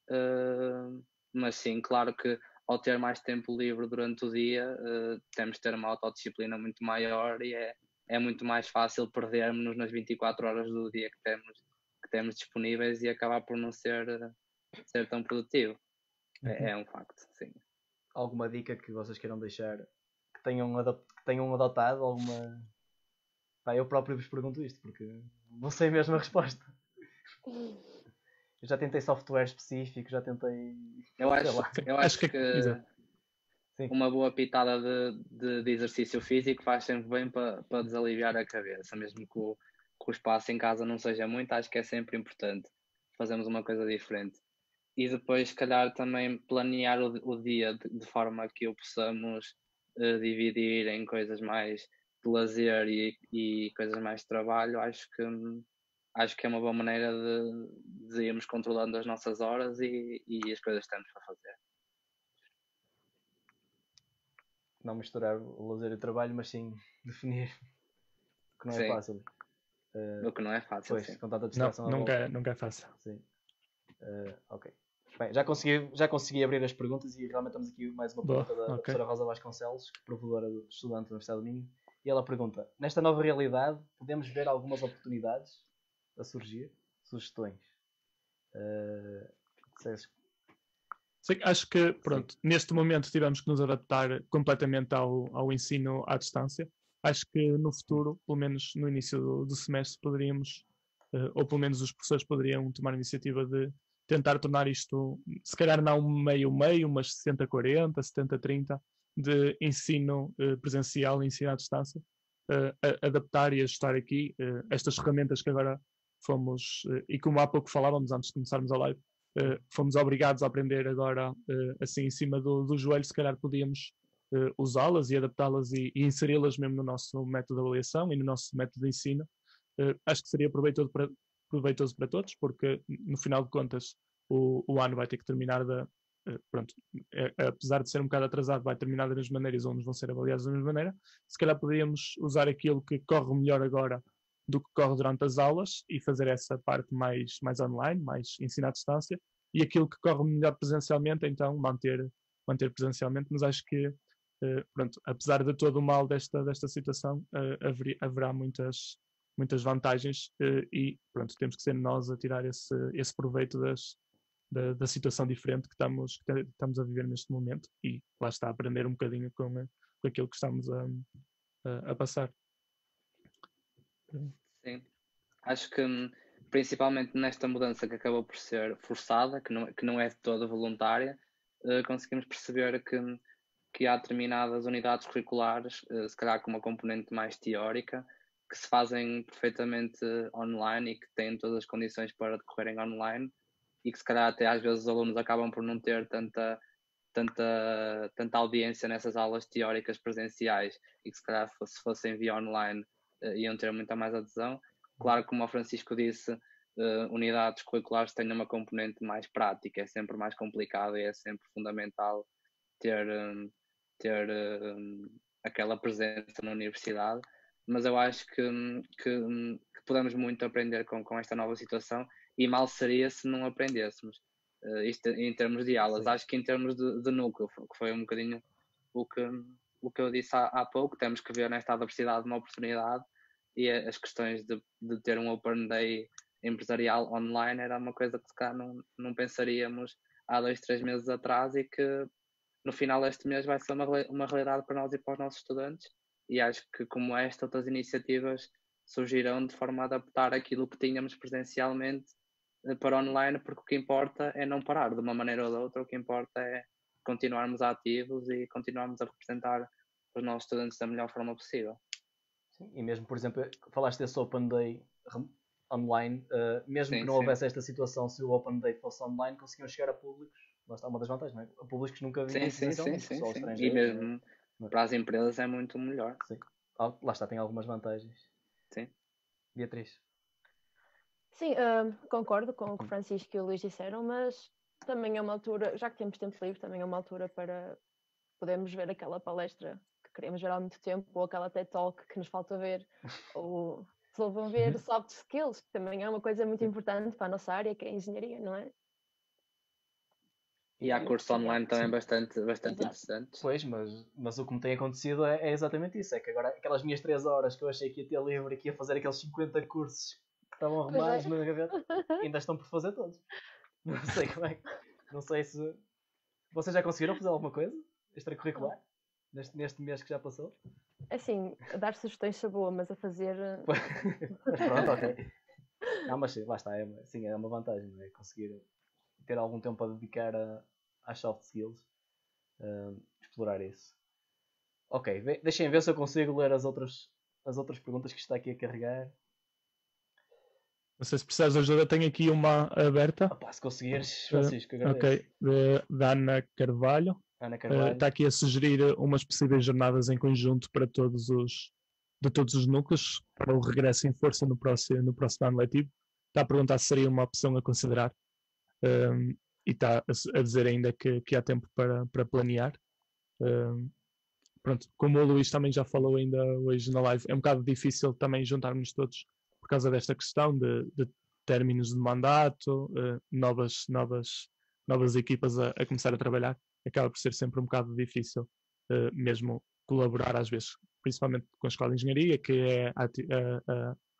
Mas sim, claro que ao ter mais tempo livre durante o dia, temos de ter uma autodisciplina muito maior, e é muito mais fácil perdermos nas 24 horas do dia que temos disponíveis e acabar por não ser tão produtivo. É um facto, sim. Alguma dica que vocês queiram deixar, que tenham adotado? Alguma... Pá, eu próprio vos pergunto isto, porque não sei mesmo a resposta. Eu já tentei software específico, já tentei... Eu acho que uma boa pitada de exercício físico faz sempre bem para desaliviar a cabeça, mesmo que o espaço em casa não seja muito. Acho que é sempre importante fazermos uma coisa diferente. E depois, se calhar, também planear o dia de forma que o possamos dividir em coisas mais de lazer e coisas mais de trabalho. Acho que é uma boa maneira de irmos controlando as nossas horas e as coisas que temos para fazer. Não misturar o lazer e o trabalho, mas sim definir, que não é fácil. O que não é fácil, pois, sim. Com tanta distração nunca é fácil. Sim. Ok. Bem, já consegui abrir as perguntas, e realmente temos aqui mais uma pergunta da professora Rosa Vasconcelos, provedora do estudante da Universidade do Minho, e ela pergunta: nesta nova realidade, podemos ver algumas oportunidades a surgir? sugestões. Acho que, pronto, neste momento tivemos que nos adaptar completamente ao ensino à distância. Acho que no futuro, pelo menos no início do semestre, poderíamos, ou pelo menos os professores poderiam tomar a iniciativa de tentar tornar isto, se calhar não meio-meio, mas 60-40, 70-30, de ensino presencial e ensino à distância, adaptar e ajustar aqui estas ferramentas que agora fomos, e como há pouco falávamos antes de começarmos a live, fomos obrigados a aprender agora assim em cima do joelho, se calhar podíamos usá-las e adaptá-las e inseri-las mesmo no nosso método de avaliação e no nosso método de ensino. Acho que seria proveitoso para todos, porque no final de contas o ano vai ter que terminar pronto, apesar de ser um bocado atrasado, vai terminar das mesmas maneiras, onde vão ser avaliados da mesma maneira. Se calhar podíamos usar aquilo que corre melhor agora do que corre durante as aulas e fazer essa parte mais online, mais ensino à distância, e aquilo que corre melhor presencialmente, então manter presencialmente, mas acho que pronto, apesar de todo o mal desta situação, haverá muitas vantagens e pronto, temos que ser nós a tirar esse proveito da situação diferente que estamos a viver neste momento e lá está, a aprender um bocadinho com aquilo que estamos a passar. Sim, acho que principalmente nesta mudança que acabou por ser forçada, que não é de toda voluntária, conseguimos perceber que há determinadas unidades curriculares, se calhar com uma componente mais teórica, que se fazem perfeitamente online e que têm todas as condições para decorrerem online e que se calhar até às vezes os alunos acabam por não ter tanta audiência nessas aulas teóricas presenciais e que se calhar se fossem via online iam ter muita mais adesão. Claro, como o Francisco disse, unidades curriculares têm uma componente mais prática, é sempre mais complicado e é sempre fundamental ter aquela presença na universidade, mas eu acho que podemos muito aprender com esta nova situação e mal seria se não aprendêssemos. Isto em termos de aulas. Sim. Acho que em termos de núcleo, que foi um bocadinho o que eu disse há pouco, temos que ver nesta adversidade uma oportunidade e as questões de ter um Open Day empresarial online era uma coisa que se calhar não pensaríamos há 2-3 meses atrás e que no final deste mês vai ser uma realidade para nós e para os nossos estudantes e acho que como outras iniciativas surgirão de forma a adaptar aquilo que tínhamos presencialmente para online, porque o que importa é não parar de uma maneira ou de outra, o que importa é continuarmos ativos e continuarmos a representar os nossos estudantes da melhor forma possível. Sim, e mesmo, por exemplo, falaste desse Open Day online, mesmo que não houvesse esta situação, se o Open Day fosse online, conseguiam chegar a públicos, lá está uma das vantagens, não é? A públicos que nunca vinham só estrangeiros. E mesmo para as empresas é muito melhor. Sim. Lá está, tem algumas vantagens. Sim. Beatriz? Sim, concordo com o que o Francisco e o Luís disseram, mas também é uma altura, já que temos tempo livre, também é uma altura para podermos ver aquela palestra que queremos ver há muito tempo, ou aquela TED Talk que nos falta ver, ou desenvolver soft skills, que também é uma coisa muito importante para a nossa área, que é a engenharia, não é? E há cursos online também bastante interessantes. Pois, mas o que me tem acontecido é exatamente isso, é que agora aquelas minhas 3 horas que eu achei que ia ter livre e que ia fazer aqueles 50 cursos que estavam arrumados na gaveta, ainda estão por fazer todos. Não sei como é. Não sei se... Vocês já conseguiram fazer alguma coisa extracurricular neste mês que já passou? Assim, dar sugestões é boa, mas a fazer... Mas pronto, ok. Não, mas lá está, é uma vantagem, não é? Conseguir ter algum tempo a dedicar às soft skills, explorar isso. Ok, deixem ver se eu consigo ler as outras perguntas que está aqui a carregar. Não sei se precisas de ajuda, tenho aqui uma aberta. Opa, se conseguires, Francisco, agradeço. Ok, da Ana Carvalho. Está aqui a sugerir umas possíveis jornadas em conjunto para todos os núcleos para o regresso em força no próximo ano letivo. Está a perguntar se seria uma opção a considerar e está a dizer ainda que há tempo para planear. Pronto, como o Luís também já falou ainda hoje na live, é um bocado difícil também juntarmos todos por causa desta questão de términos de mandato, novas equipas a começar a trabalhar. Acaba por ser sempre um bocado difícil mesmo colaborar às vezes, principalmente com a Escola de Engenharia, que é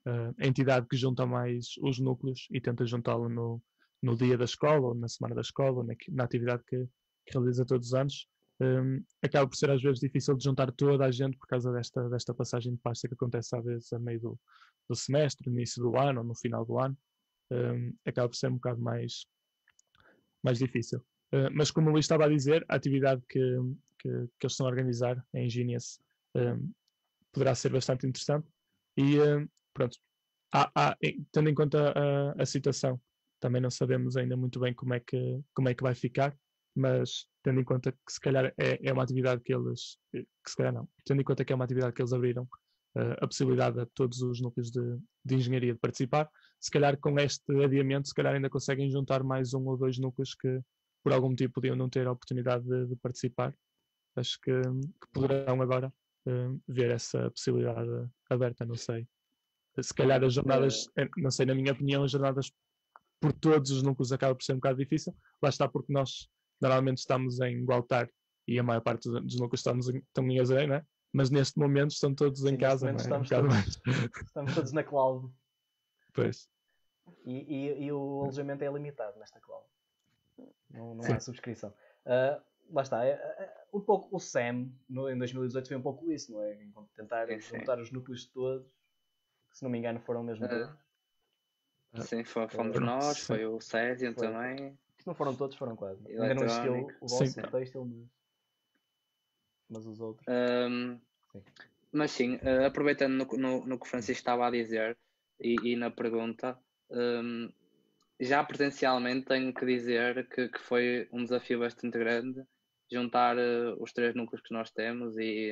a entidade que junta mais os núcleos e tenta juntá-lo no dia da escola, ou na semana da escola, ou na atividade que realiza todos os anos. Acaba por ser às vezes difícil de juntar toda a gente por causa desta passagem de pasta que acontece às vezes a meio do semestre, no início do ano ou no final do ano. Acaba por ser um bocado mais difícil. Mas como o Luís estava a dizer, a atividade que eles estão a organizar em Genius poderá ser bastante interessante e pronto, tendo em conta a situação, também não sabemos ainda muito bem como é que vai ficar, mas tendo em conta que se calhar é uma atividade que se calhar não, tendo em conta que é uma atividade que eles abriram a possibilidade a todos os núcleos de engenharia de participar, se calhar com este adiamento, se calhar ainda conseguem juntar mais 1 ou 2 núcleos que por algum motivo podiam não ter a oportunidade de participar. Acho que poderão agora ver essa possibilidade aberta, não sei. Se calhar as jornadas, não sei, na minha opinião, as jornadas por todos os núcleos acaba por ser um bocado difícil. Lá está porque nós normalmente estamos em Gualtar e a maior parte dos núcleos estão em Azarém, né? Mas neste momento estão todos em casa. Não é? Estamos todos na cloud. Pois. E o alojamento é limitado nesta cloud. Não há subscrição. Lá está. Um pouco o SEM em 2018 foi um pouco isso, não é? Tentar juntar os núcleos todos. Se não me engano foram mesmo todos. Sim, fomos nós, foi o Césio também. Se não foram todos, foram quase. Ainda não existiu o vosso Tastel, mas os outros. Mas sim, aproveitando no que o Francisco estava a dizer e na pergunta, já presencialmente tenho que dizer que foi um desafio bastante grande juntar os 3 núcleos que nós temos e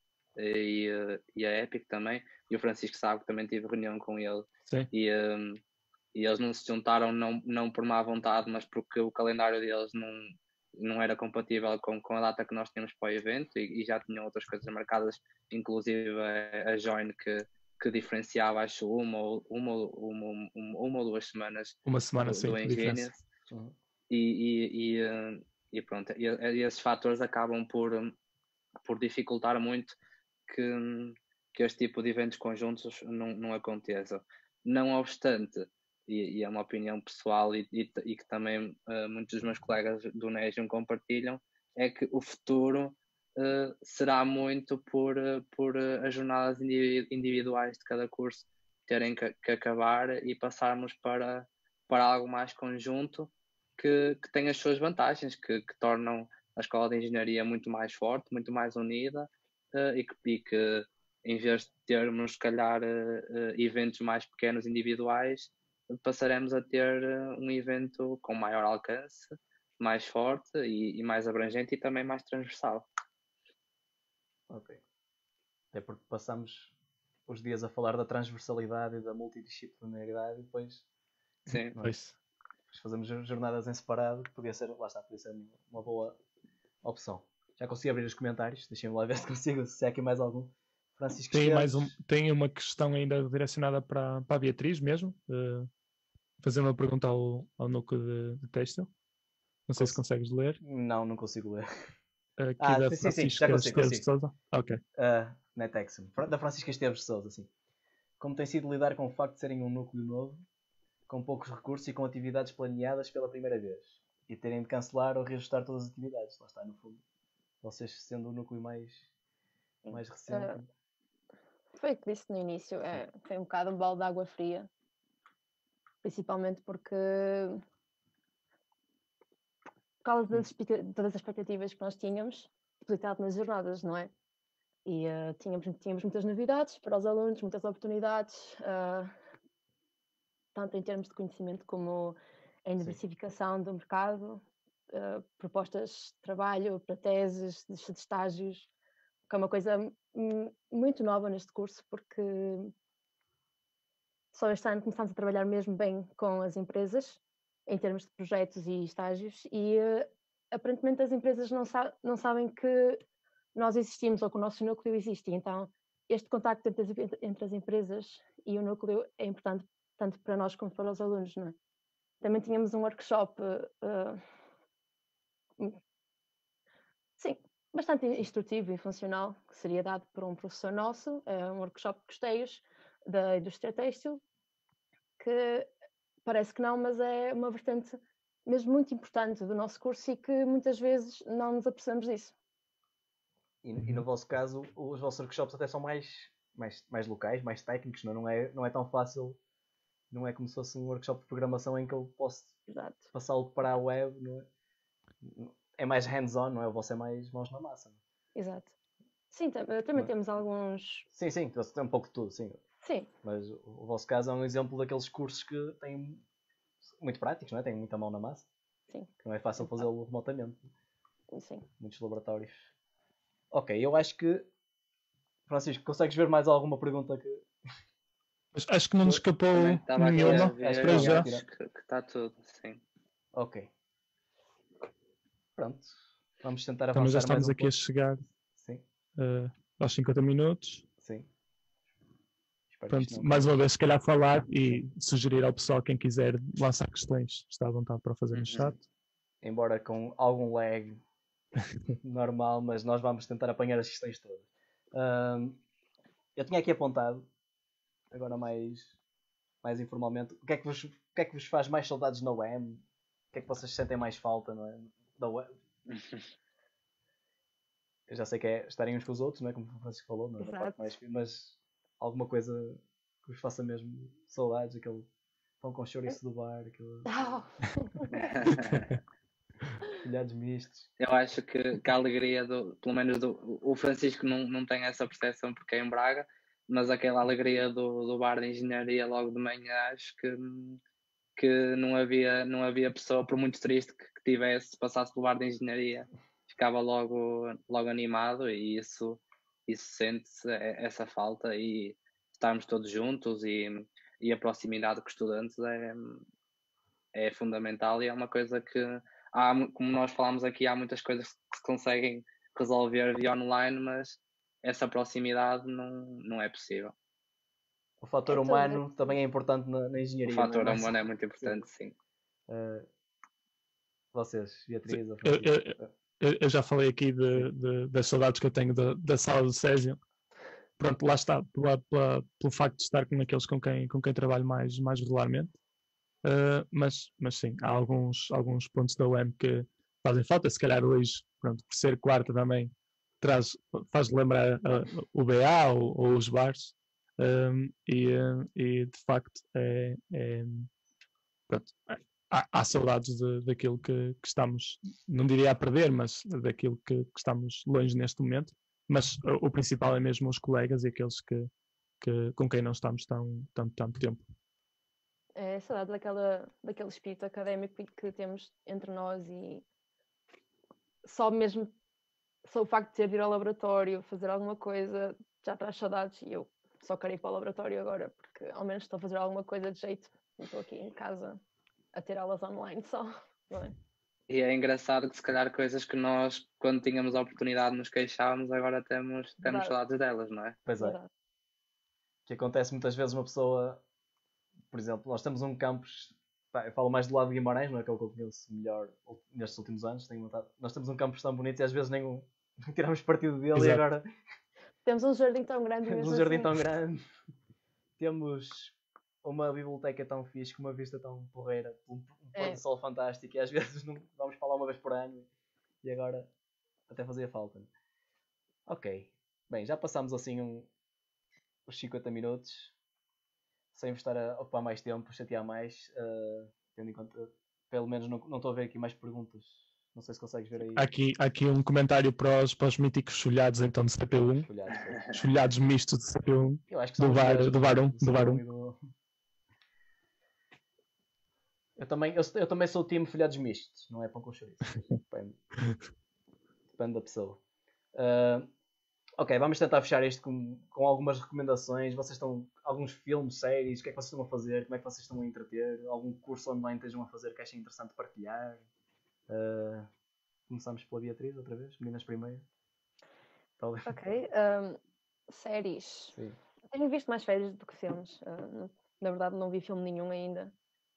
a Epic também. E o Francisco sabe que também tive reunião com ele. E eles não se juntaram não por má vontade, mas porque o calendário deles não era compatível com a data que nós tínhamos para o evento e já tinham outras coisas marcadas, inclusive a Join que diferenciava, acho, uma ou 2 semanas uma semana do Engenhas. E pronto, e esses fatores acabam por dificultar muito que este tipo de eventos conjuntos não aconteça. Não obstante, e é uma opinião pessoal e que também muitos dos meus colegas do Negium compartilham, é que o futuro será muito por as jornadas individuais de cada curso terem que acabar e passarmos para algo mais conjunto que tem as suas vantagens, que tornam a Escola de Engenharia muito mais forte, muito mais unida e que em vez de termos, se calhar, eventos mais pequenos individuais, passaremos a ter um evento com maior alcance, mais forte e mais abrangente e também mais transversal. Ok. Até porque passamos os dias a falar da transversalidade e da multidisciplinaridade e depois... Sim. Depois fazemos jornadas em separado, podia ser uma boa opção. Já consegui abrir os comentários, deixem-me lá ver se consigo, se há aqui mais algum. Francisco tem uma questão ainda direcionada para a Beatriz mesmo. Fazer uma pergunta ao núcleo de Têxtil. Não sei se consegues ler. Não consigo ler. Aqui da Francisca Esteves de Sousa. Ok. Netexum. Da Francisca Esteves de Sousa, sim. Como tem sido lidar com o facto de serem um núcleo novo, com poucos recursos e com atividades planeadas pela primeira vez, e terem de cancelar ou reajustar todas as atividades? Lá está, no fundo. Vocês sendo o núcleo mais recente. Foi o que disse no início. Foi um bocado um balde de água fria. Principalmente porque por causa das expectativas que nós tínhamos depositado nas jornadas, não é? E tínhamos muitas novidades para os alunos, muitas oportunidades, tanto em termos de conhecimento como em diversificação do mercado, propostas de trabalho para teses, de estágios, que é uma coisa muito nova neste curso, porque só este ano começamos a trabalhar mesmo bem com as empresas, em termos de projetos e estágios, e aparentemente as empresas não sabem que nós existimos ou que o nosso núcleo existe. Então, este contacto entre as empresas e o núcleo é importante tanto para nós como para os alunos, não é? Também tínhamos um workshop bastante instrutivo e funcional, que seria dado por um professor nosso, um workshop de costeios, da indústria têxtil, que parece que não, mas é uma vertente mesmo muito importante do nosso curso e que muitas vezes não nos apercebemos disso. E no vosso caso, os vossos workshops até são mais locais, mais técnicos, não é tão fácil, não é como se fosse um workshop de programação em que eu posso passá-lo para a web, não é? É mais hands-on, não é? O vosso é mais mãos na massa. Exato. Sim, também temos alguns... Sim, tem um pouco de tudo, sim. Sim. Mas o vosso caso é um exemplo daqueles cursos que têm muito práticos, não é? Têm muita mão na massa. Sim. Que não é fácil fazê-lo remotamente. Sim. Muitos laboratórios. Ok, eu acho que... Francisco, consegues ver mais alguma pergunta que... Acho que não nos escapou nenhuma. Acho que está tudo, sim. Ok. Pronto. Vamos tentar avançar. Também já estamos mais aqui a chegar aos 50 minutos. Sim. Pronto, mais uma vez, se calhar falar e sugerir ao pessoal, quem quiser lançar questões, está à vontade para fazer no chat. Embora com algum lag normal, mas nós vamos tentar apanhar as questões todas. Eu tinha aqui apontado, agora mais informalmente, o que é que vos faz mais saudades na UEM? O que é que vocês sentem mais falta, não é? Da UEM? Eu já sei que é estarem uns com os outros, não é? Como o Francisco falou, não é? Mas alguma coisa que vos faça mesmo saudades, aquele pão com chouriço do bar, aquele... Folhados mistos. Eu acho que a alegria pelo menos o Francisco não tem essa percepção porque é em Braga, mas aquela alegria do bar de engenharia logo de manhã, acho que não havia pessoa, por muito triste que passasse pelo bar de engenharia, ficava logo animado, e isso sente-se, essa falta, e estarmos todos juntos e a proximidade com os estudantes é fundamental, e é uma coisa que como nós falámos aqui, há muitas coisas que se conseguem resolver via online, mas essa proximidade não é possível. O fator humano também é importante na engenharia. O fator humano é muito importante, sim. Vocês, Beatriz? Eu já falei aqui das saudades que eu tenho da sala do Césio. Pronto, lá está, pelo facto de estar com aqueles com quem trabalho mais regularmente. Mas sim, há alguns pontos da UEM que fazem falta. Se calhar hoje, pronto, por ser quarta também, faz lembrar o BA ou os bares. E de facto pronto, há saudades daquilo que estamos, não diria a perder, mas daquilo que estamos longe neste momento. Mas o principal é mesmo os colegas e aqueles com quem não estamos tanto tempo. É saudade daquele espírito académico que temos entre nós, e só o facto de ter de ir ao laboratório, fazer alguma coisa, já traz saudades, e eu só quero ir para o laboratório agora, porque ao menos estou a fazer alguma coisa de jeito, não estou aqui em casa a ter aulas online só, não é? E é engraçado que se calhar coisas que nós, quando tínhamos a oportunidade, nos queixávamos, agora temos saudades delas, não é? Pois é. Que acontece muitas vezes uma pessoa, por exemplo, nós temos um campus, eu falo mais do lado de Guimarães, não é, que é o que eu conheço melhor nestes últimos anos, nós temos um campus tão bonito e às vezes nem tiramos partido dele. Exato. E agora... Temos um jardim tão grande. Temos um jardim tão grande. Temos uma biblioteca tão fixe, com uma vista tão porreira, um pôr do sol fantástico, e às vezes não vamos para lá uma vez por ano, e agora até fazia falta. Ok, bem, já passámos assim os 50 minutos, sem vos estar a ocupar mais tempo, chatear mais, tendo em conta, pelo menos não estou a ver aqui mais perguntas. Não sei se consegues ver aí. Há aqui um comentário para os míticos folhados então de CP1. Os folhados mistos de CP1. Eu acho que do VAR 1. Eu também sou o time folhados mistos, não é pão com chouriço. Depende da pessoa. Ok, vamos tentar fechar isto com algumas recomendações. Vocês estão... Alguns filmes, séries, o que é que vocês estão a fazer? Como é que vocês estão a entreter? Algum curso online estejam a fazer que achem interessante partilhar? Começamos pela Beatriz outra vez, meninas primeiro. Talvez. Ok, séries. Sim. Tenho visto mais séries do que filmes. Na verdade não vi filme nenhum ainda.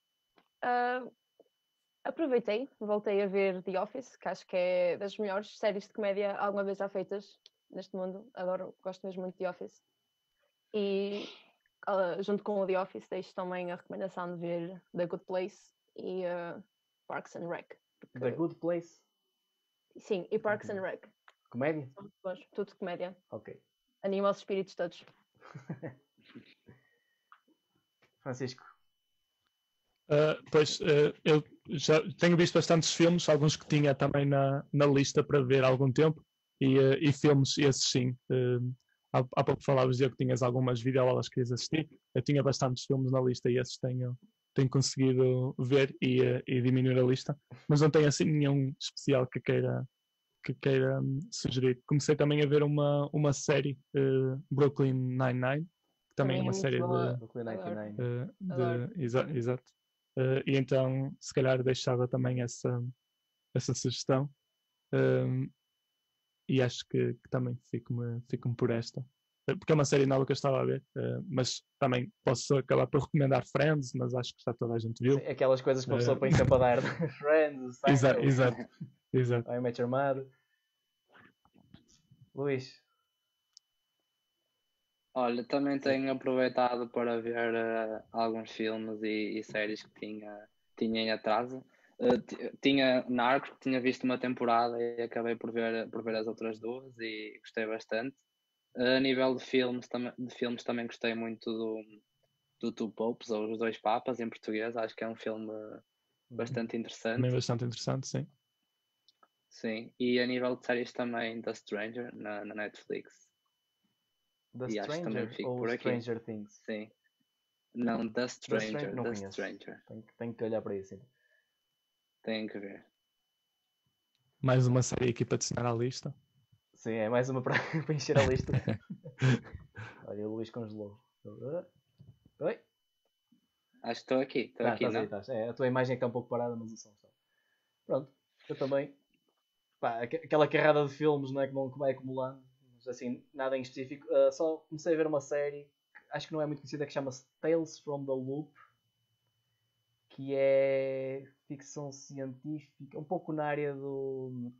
Voltei a ver The Office, que acho que é das melhores séries de comédia alguma vez já feitas neste mundo. Gosto mesmo muito de The Office. E junto com o The Office, deixo também a recomendação de ver The Good Place e Parks and Rec. The Good Place? Sim, e Parks and Rec. Comédia? Tudo comédia. Ok. Anima os espíritos todos. Francisco? Eu já tenho visto bastantes filmes, alguns que tinha também na lista para ver há algum tempo, e filmes, esses sim. Há pouco falavas de que tinhas algumas videoaulas que querias assistir. Eu tinha bastantes filmes na lista e esses tenho conseguido ver e diminuir a lista, mas não tenho assim nenhum especial que queira sugerir. Comecei também a ver uma série, Brooklyn Nine-Nime, que também é uma série Brooklyn Nine-Nine. Exato. E então, se calhar, deixava também essa sugestão. E acho que também fico-me por esta. Porque é uma série nova que eu estava a ver, mas também posso acabar por recomendar Friends, mas acho que já toda a gente viu. Sim, aquelas coisas que uma pessoa põe sempre a dar. Friends, Exato. I Met Your Mother. Luís? Olha, também tenho aproveitado para ver alguns filmes e séries que tinha em atraso. Tinha Narcos, que tinha visto uma temporada e acabei por ver as outras duas e gostei bastante. A nível de filmes também gostei muito do Two Popes, ou Os Dois Papas, em português. Acho que é um filme bastante interessante. Também bastante interessante, sim. Sim, e a nível de séries também The Stranger, na Netflix. The Stranger ou Stranger Things? Sim. Não, The Stranger. Não The conheço. Stranger. Tenho que olhar para isso. Tem que ver. Mais uma série aqui para adicionar à lista. Sim, é mais uma para encher a lista. Olha, o Luís congelou. Oi? Acho que estou aqui. Estou aqui, não? Estás. A tua imagem é que está um pouco parada, mas o som está. Pronto, eu também. Pá, aquela carrada de filmes, não é, que vai acumulando. Mas assim, nada em específico. Só comecei a ver uma série, acho que não é muito conhecida, que chama-se Tales from the Loop. Que é ficção científica, um pouco na área do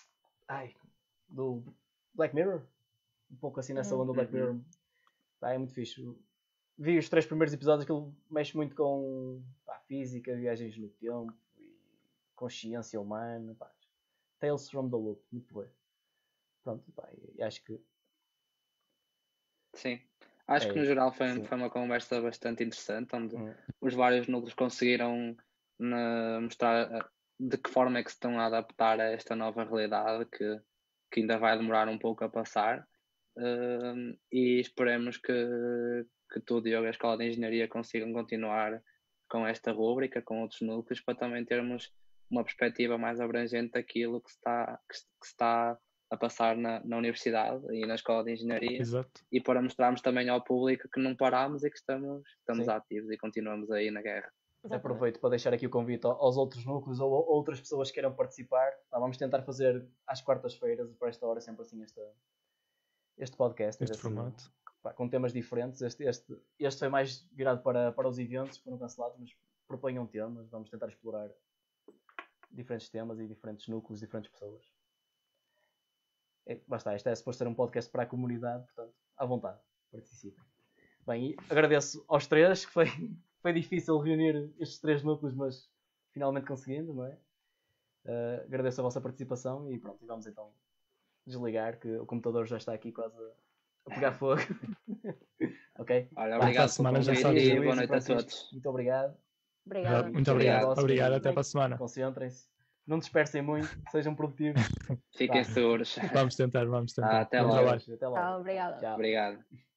Black Mirror, um pouco assim nessa onda do Black Mirror. É muito fixe. Vi os 3 primeiros episódios, aquilo mexe muito com física, viagens no tempo e consciência humana. Tales from the Loop, muito bom. Pronto, acho que sim. Acho que no geral foi uma conversa bastante interessante, onde os vários núcleos conseguiram mostrar de que forma é que se estão a adaptar a esta nova realidade que ainda vai demorar um pouco a passar. E esperemos que tu, Diogo, e a Escola de Engenharia consigam continuar com esta rúbrica, com outros núcleos, para também termos uma perspectiva mais abrangente daquilo que se está a passar na universidade e na Escola de Engenharia. Exato. E para mostrarmos também ao público que não paramos e que estamos ativos e continuamos aí na guerra. Aproveito para deixar aqui o convite aos outros núcleos ou outras pessoas que queiram participar. Vamos tentar fazer às quartas-feiras, por esta hora, sempre assim este podcast. Este formato. Com temas diferentes. Este foi mais virado para os eventos que foram cancelados, mas proponham temas. Vamos tentar explorar diferentes temas e diferentes núcleos, diferentes pessoas. Basta, este é suposto ser um podcast para a comunidade, portanto, à vontade, participem. Bem, e agradeço aos 3, que foi difícil reunir estes 3 núcleos, mas finalmente conseguimos, não é? Agradeço a vossa participação e pronto, vamos então desligar, que o computador já está aqui quase a pegar fogo. Ok? Olha, obrigado semana já e boa noite a todos. Muito obrigado. Muito obrigado. Obrigado, até para a semana. Concentrem-se. Não dispersem muito, sejam produtivos. Fiquem seguros. Vamos tentar. Até logo. Até logo. Obrigado. Tchau. Obrigado.